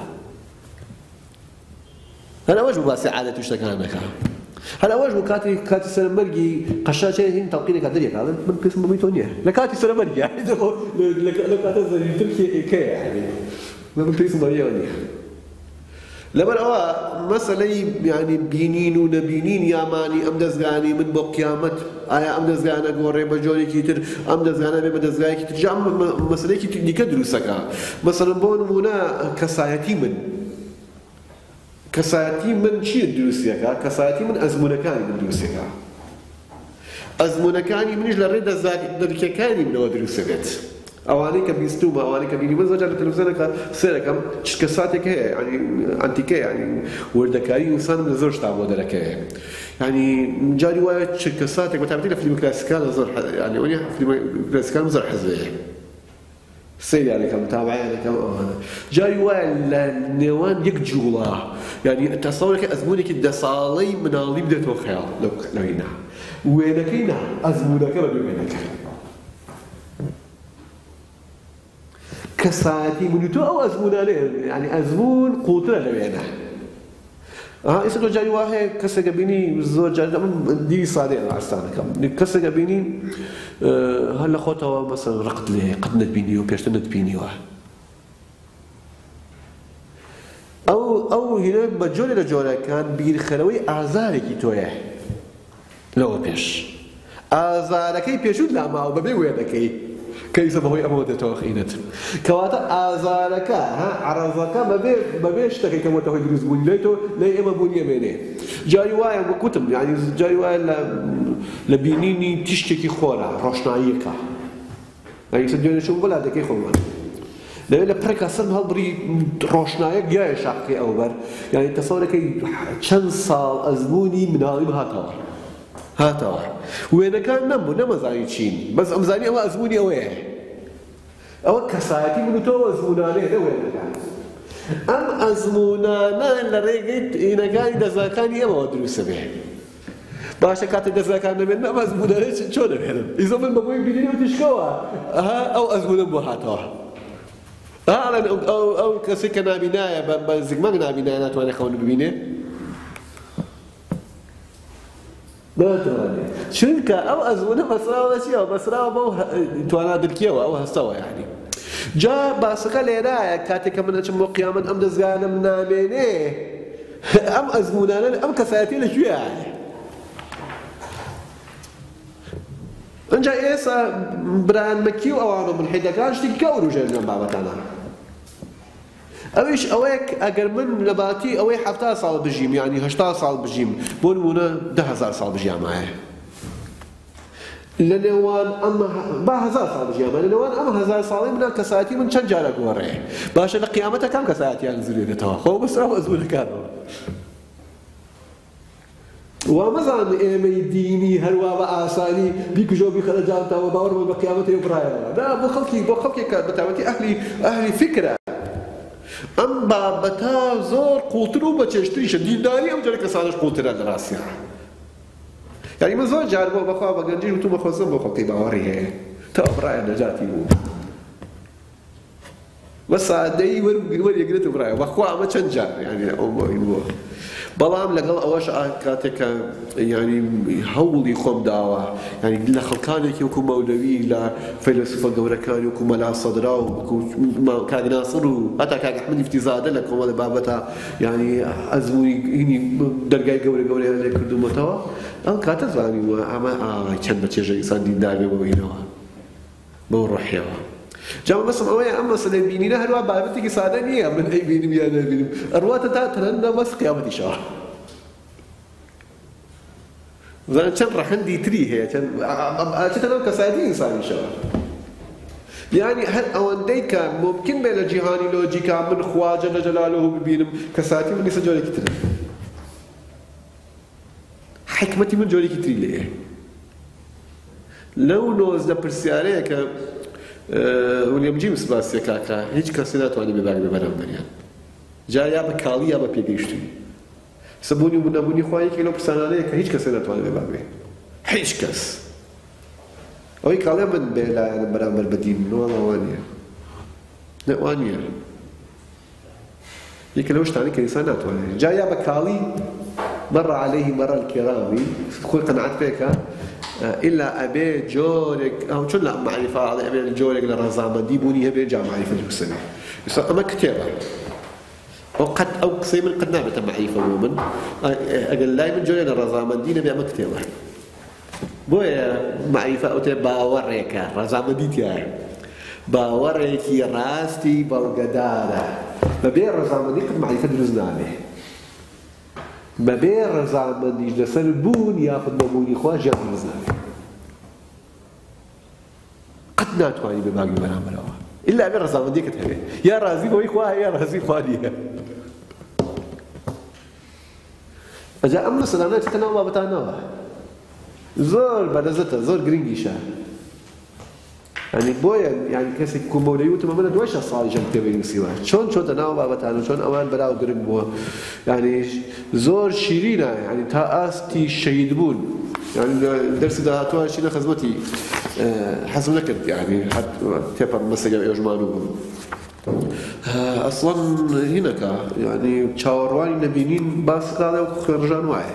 هەر ئەوەش بوو باسی عادەت و شتەکانەکە هەر ئەوەش بوو کاتی کاتی سەرمەرگی قەشاچێ هین تەڵقینێکا دەریەکا من پێسم بەمەی تۆ نییە لە کاتی سەرمەرگی لە کاتە زەریتر ئێکەیە من پێسم بەوەیەوە نییە لەبەر ئەوە مەسەلەی یعنی بینین و نەبینین یامانی ئەم دەستگانی من بۆ قیامەت ئایا ئەم دەستگانە گۆڕێ بە جۆرێکی تر ئەم دەستگانە بێ بە دەستگایەکی تر جا مەسەلەیەکی دیکە دروستەکە مەسەڵەن بۆ نمونە کەسایەتی من کەسایەتی من چیە دروستیەکە کەسایەتی من ئەزمونەکانی من دروستەکە ئەزمونەکانی منیش لە ڕێ دەرکەکانی منەوە دروستەبێت ئەوانەی کە بیستومە ئەوانەی کە بینی من زۆر جار لە تەلەڤیزیۆنەکە سێرەکەم چ کەساتێک هەیە ینی ئەنتیکەیە ینی وردەکاری ئینسانم لە زۆر شتا بۆ دەرەکەیە ینی جاری وایە چ کەساتێک بەتابەتی لە فیلمە کلاسیکانە زۆر ینی ئەوەی فیلمە کلاسیکانم زۆر حەزەیە سەیرانەکەم تابعیانەکەم ئەوانە جاری وایە لە نێوان یەک جوڵە ینی تەسەوڕێکی ئەزمونێکی دە ساڵەی مناڵی بدێتەوە خەیاڵ لەوەی نا وێنەکەی نا ئەزمونەکە بە وێنەکە کەسایەتی من و تۆ ئەو ئەزمونانەیە ینی ئەزمون قوترە لە وێنە ئێستا تۆ جاری وا هەیە کەسێکە بینی زۆر جار من دیری سادەیە لە ئاستانەکەم کەسێکە بینی هەر لە خۆتەوە مەسەڵەن ڕقت لێ قەت نەتبینیوە پێشتر نەتبینیوە ئەو ئەو هینە بە جۆرێ لە جۆرەکان بیرخەرەوەی ئازارێکی تۆیە لەوە پێش ئازارەکەی پێشوت لاماوە بەبێ وێنەکەی کەیسە بەهۆی ئەمەوە دێتەوە خینەت کەواتە ئازارەکە عەرەزەکە بەبێ شتێکی کەمەوەتە هۆی دروستبوونی لای تۆ لای ئێمە بوونیە بێنێ جاری وایە وەکوتم یعنی جاری وایە لە بینینی تیشتێکی خۆرە ڕۆشناییەکە یعنی سە دوێنێشم بۆ لادەکەی خۆمان لەوێ لە پڕێکا سەرم هەڵبڕی ڕۆشنایەک گیایە شاقەکەی ئەو بەر یعنی تەسەوڕەکەی چەند ساڵ ئەزموونی مناڵیم هاتەوە هاتەوە وێنەکان نەبوو نەمەزانی چین بەس ئەمزانی ئەوە ئەزمونی ئەوەیە ئەوە کەسایەتی من و تۆ ئەزمونانەیە لە وێنەکان ئەم ئەزمونانە لە ڕێگەی ئینەکانی دەزاکانی ئێمەوە دروستە بێ باشە کاتێک دەزاکان نەبێن ئەم ئەزمونانەیە چۆن دەبێنن ئیزە من بەبووی بینینی و تیشکەوە ئەها ئەو ئەزمونم بۆ هاتەوە ئەو کەسێک کە نابینایە بە زگمەنگ نابینایە ناتوانێت خەون ببینێ ناتوانێت چونکە ئەو ئەزمونە بەسراوە چیەوە بەسراوە بەو توانە دڵکیەوە ئەو هەستەوە یعنی جا باسەکە لێرایە کاتێک کە من ئەچم بۆ قیامەت ئەم دەستگانەم نامێنێ ئەم ئەزمونانە ئەم کەسایەتیە لەکوێیە ئەنجا ئێستا بران مەکی و ئەوانە ملحیدەکان شتێکی کە وروژێن لەم بابەتانە ئەویش ئەوەیە ئەگەر من لە باتی ئەوەی حەفتا ساڵ بژیم یعنی هەشتا ساڵ بژیم بۆ نمونە دە هەزار ساڵ بژیامایە لە نێوان ئەم با هەزار ساڵ بژیامە لە نێوان ئەم هەزار ساڵی منە کەسایەتی من چەند جارە گۆڕێ باشە لە قیامەتە کام کەسایەتیان زورێنێتەوە خۆ بەسراو ئەزمونەکانەوە وامەزان ئێمەی دینی هەروە بە ئاسانی بیکوژۆ بیخەرەجانتەوە باوەڕ بە قیامەتەوە بڕایەوە نا بۆ خەڵکی بۆ خەڵکێک بەتابەتی ئەهلی ئەهلی فکرە ئەم بابەتە زۆر قوڵتر و بەچێشتریشە دینداری ئەم جۆرە کەسانش قوڵترە لە ڕاستیە یعنی من زۆر جار بۆ بەخوا بە گەنجین وتومە خۆزم بۆ خەڵکی باوەڕی هەیە تا بڕایە نەجاتی بوو بە سادەی وەرەگرێت و بڕایە بەخوا ئەمە چەند جار یعنی ئەو بۆی بووە بەڵام لەگەڵ ئەوەش کاتێکە ینی هەوڵی خۆم داوە ینی لە خەڵکانێکی وەکو مەولەوی لە فەیلسوفە گەورەکانی وەکو مەلا سەدرا و وەکو کاک ناسر و هەتا کاک ئەحمەدی فتیزادە لە کۆمەڵی بابەتە ینی ئەزموونی هینی دەرگای گەورە گەورەیان لێ کردومەتەوە ئەو کاتە زانیوە ئەمە ئای چەند بەچێژە ئینسان دیندار بێ ببینەوە بەو ڕۆحیەوە جا بەسم ئەوەیە ئەم مەسەلەی بینینە هەروە بابەتێکی سادە نییە من ئەی بینیم یان نەبینم ئەڕواتە تا تەنەندا بەس قیامەتیشەوە زانە چەند ڕەحەندی تری هەیە چەند ئاچێتە ناو کەسایەتی ئینسانیشەوە یعنی هەر ئەوەندەی کە ممکن بێ لە جیهانی لۆجیکا من خوا جەلە جەلالوهو ببینم کەسایەتی من دیسە جۆرێکی ترە حکمەتی من جۆرێکی تری لێیە لەو نۆزدە پرسیارەیە کە ویلیام جیمس باسیە کاکە هیچ کەسی ناتوانێت بێباک بێ بەرامبەریان جا یا بە کاڵی یا بە پێگەیشتنی سەبوونی و نەبوونی خوا یەکێک لەو پرسانانەیە کە هیچ کەسێ ناتوانێت بێباک بێ هیچ کەس ئەوەی کاڵێ من بێ لایەنم بەرامبەر بە دین نەوەڵ ئەوان نییە نەوان نییە یەکێ لەو شتانەی کە ئینسان ناتوانێت جا یا بە کاڵی مەڕ عەلەیهی مەڕ الکیرامی خۆی قەنەعەت پێکە إلا أبي جورك أو شو لا معرفة على أبي جورك لرزامة دي بوني هبي جا معرفة جوسني يصير أما كتابة وقد أو قصي من قد نعمة معيفة ومن أقل لا من جولنا رزامندين بيع مكتبة بويا معيفة أو تبا وريك رزامنديت يا باوريك راستي بالقدارة ببيع رزامندي قد معيفة دروزنامه ببيع رزامندي لسلبون ياخذ مبوني خواج ياخذ دروزنامه قد ناتواني بباقي برامج إلا أمير رزامندي كتبه يا رازي بوي خواه يا رازي خوانيه أجا أمر سلامنا تتناوى بتناوى زور بلزته زور جرينجيشة يعني بويا يعني كسي كوموليوت ما من دوش صار جم تبين سوا شون شون تناوى بتناوى شون أمان براو جرينج بوا يعني زور شيرينة يعني تأستي شهيدبون يعني درس ده هاتوا شينا خزمتي حسب نكد يعني حتى تبقى مسجل يجمعونه أصلاً هناك يعني تشاورواني نبينين باس قاعدة وخرجان واحد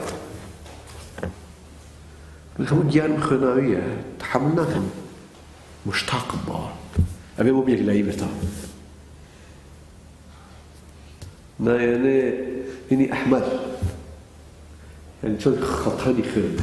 الخمود جيان بخناوية تحملناهم مشتاق بار أبي مو بيك لاي برتا نا يعني هني أحمد يعني شو خطاني خير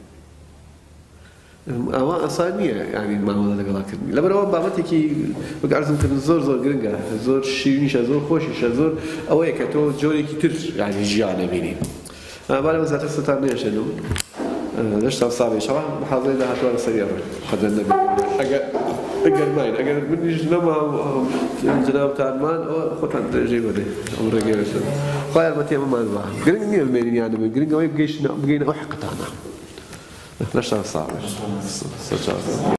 أما أصانية يعني ما هو ذلك لكن لما روان بابتي كي بقعد مثلا زور زور جرينجا زور شيرينش زور خوشش زور أوه كتو جوري كتير يعني جيانا بيني أنا بعد ما زعلت ستارني شنو ليش صار صعب شو محاضرين لها شوية سريعة حد النبي أجر أجر ماين أجر من جنبها جناب تعلمان أو خد عند جيبه ده عمره غير شو خير ما تيم ما نبغى جرينجا مين المين يعني جرينجا ما يبقيش بقينا أحقتنا ليش صار صعب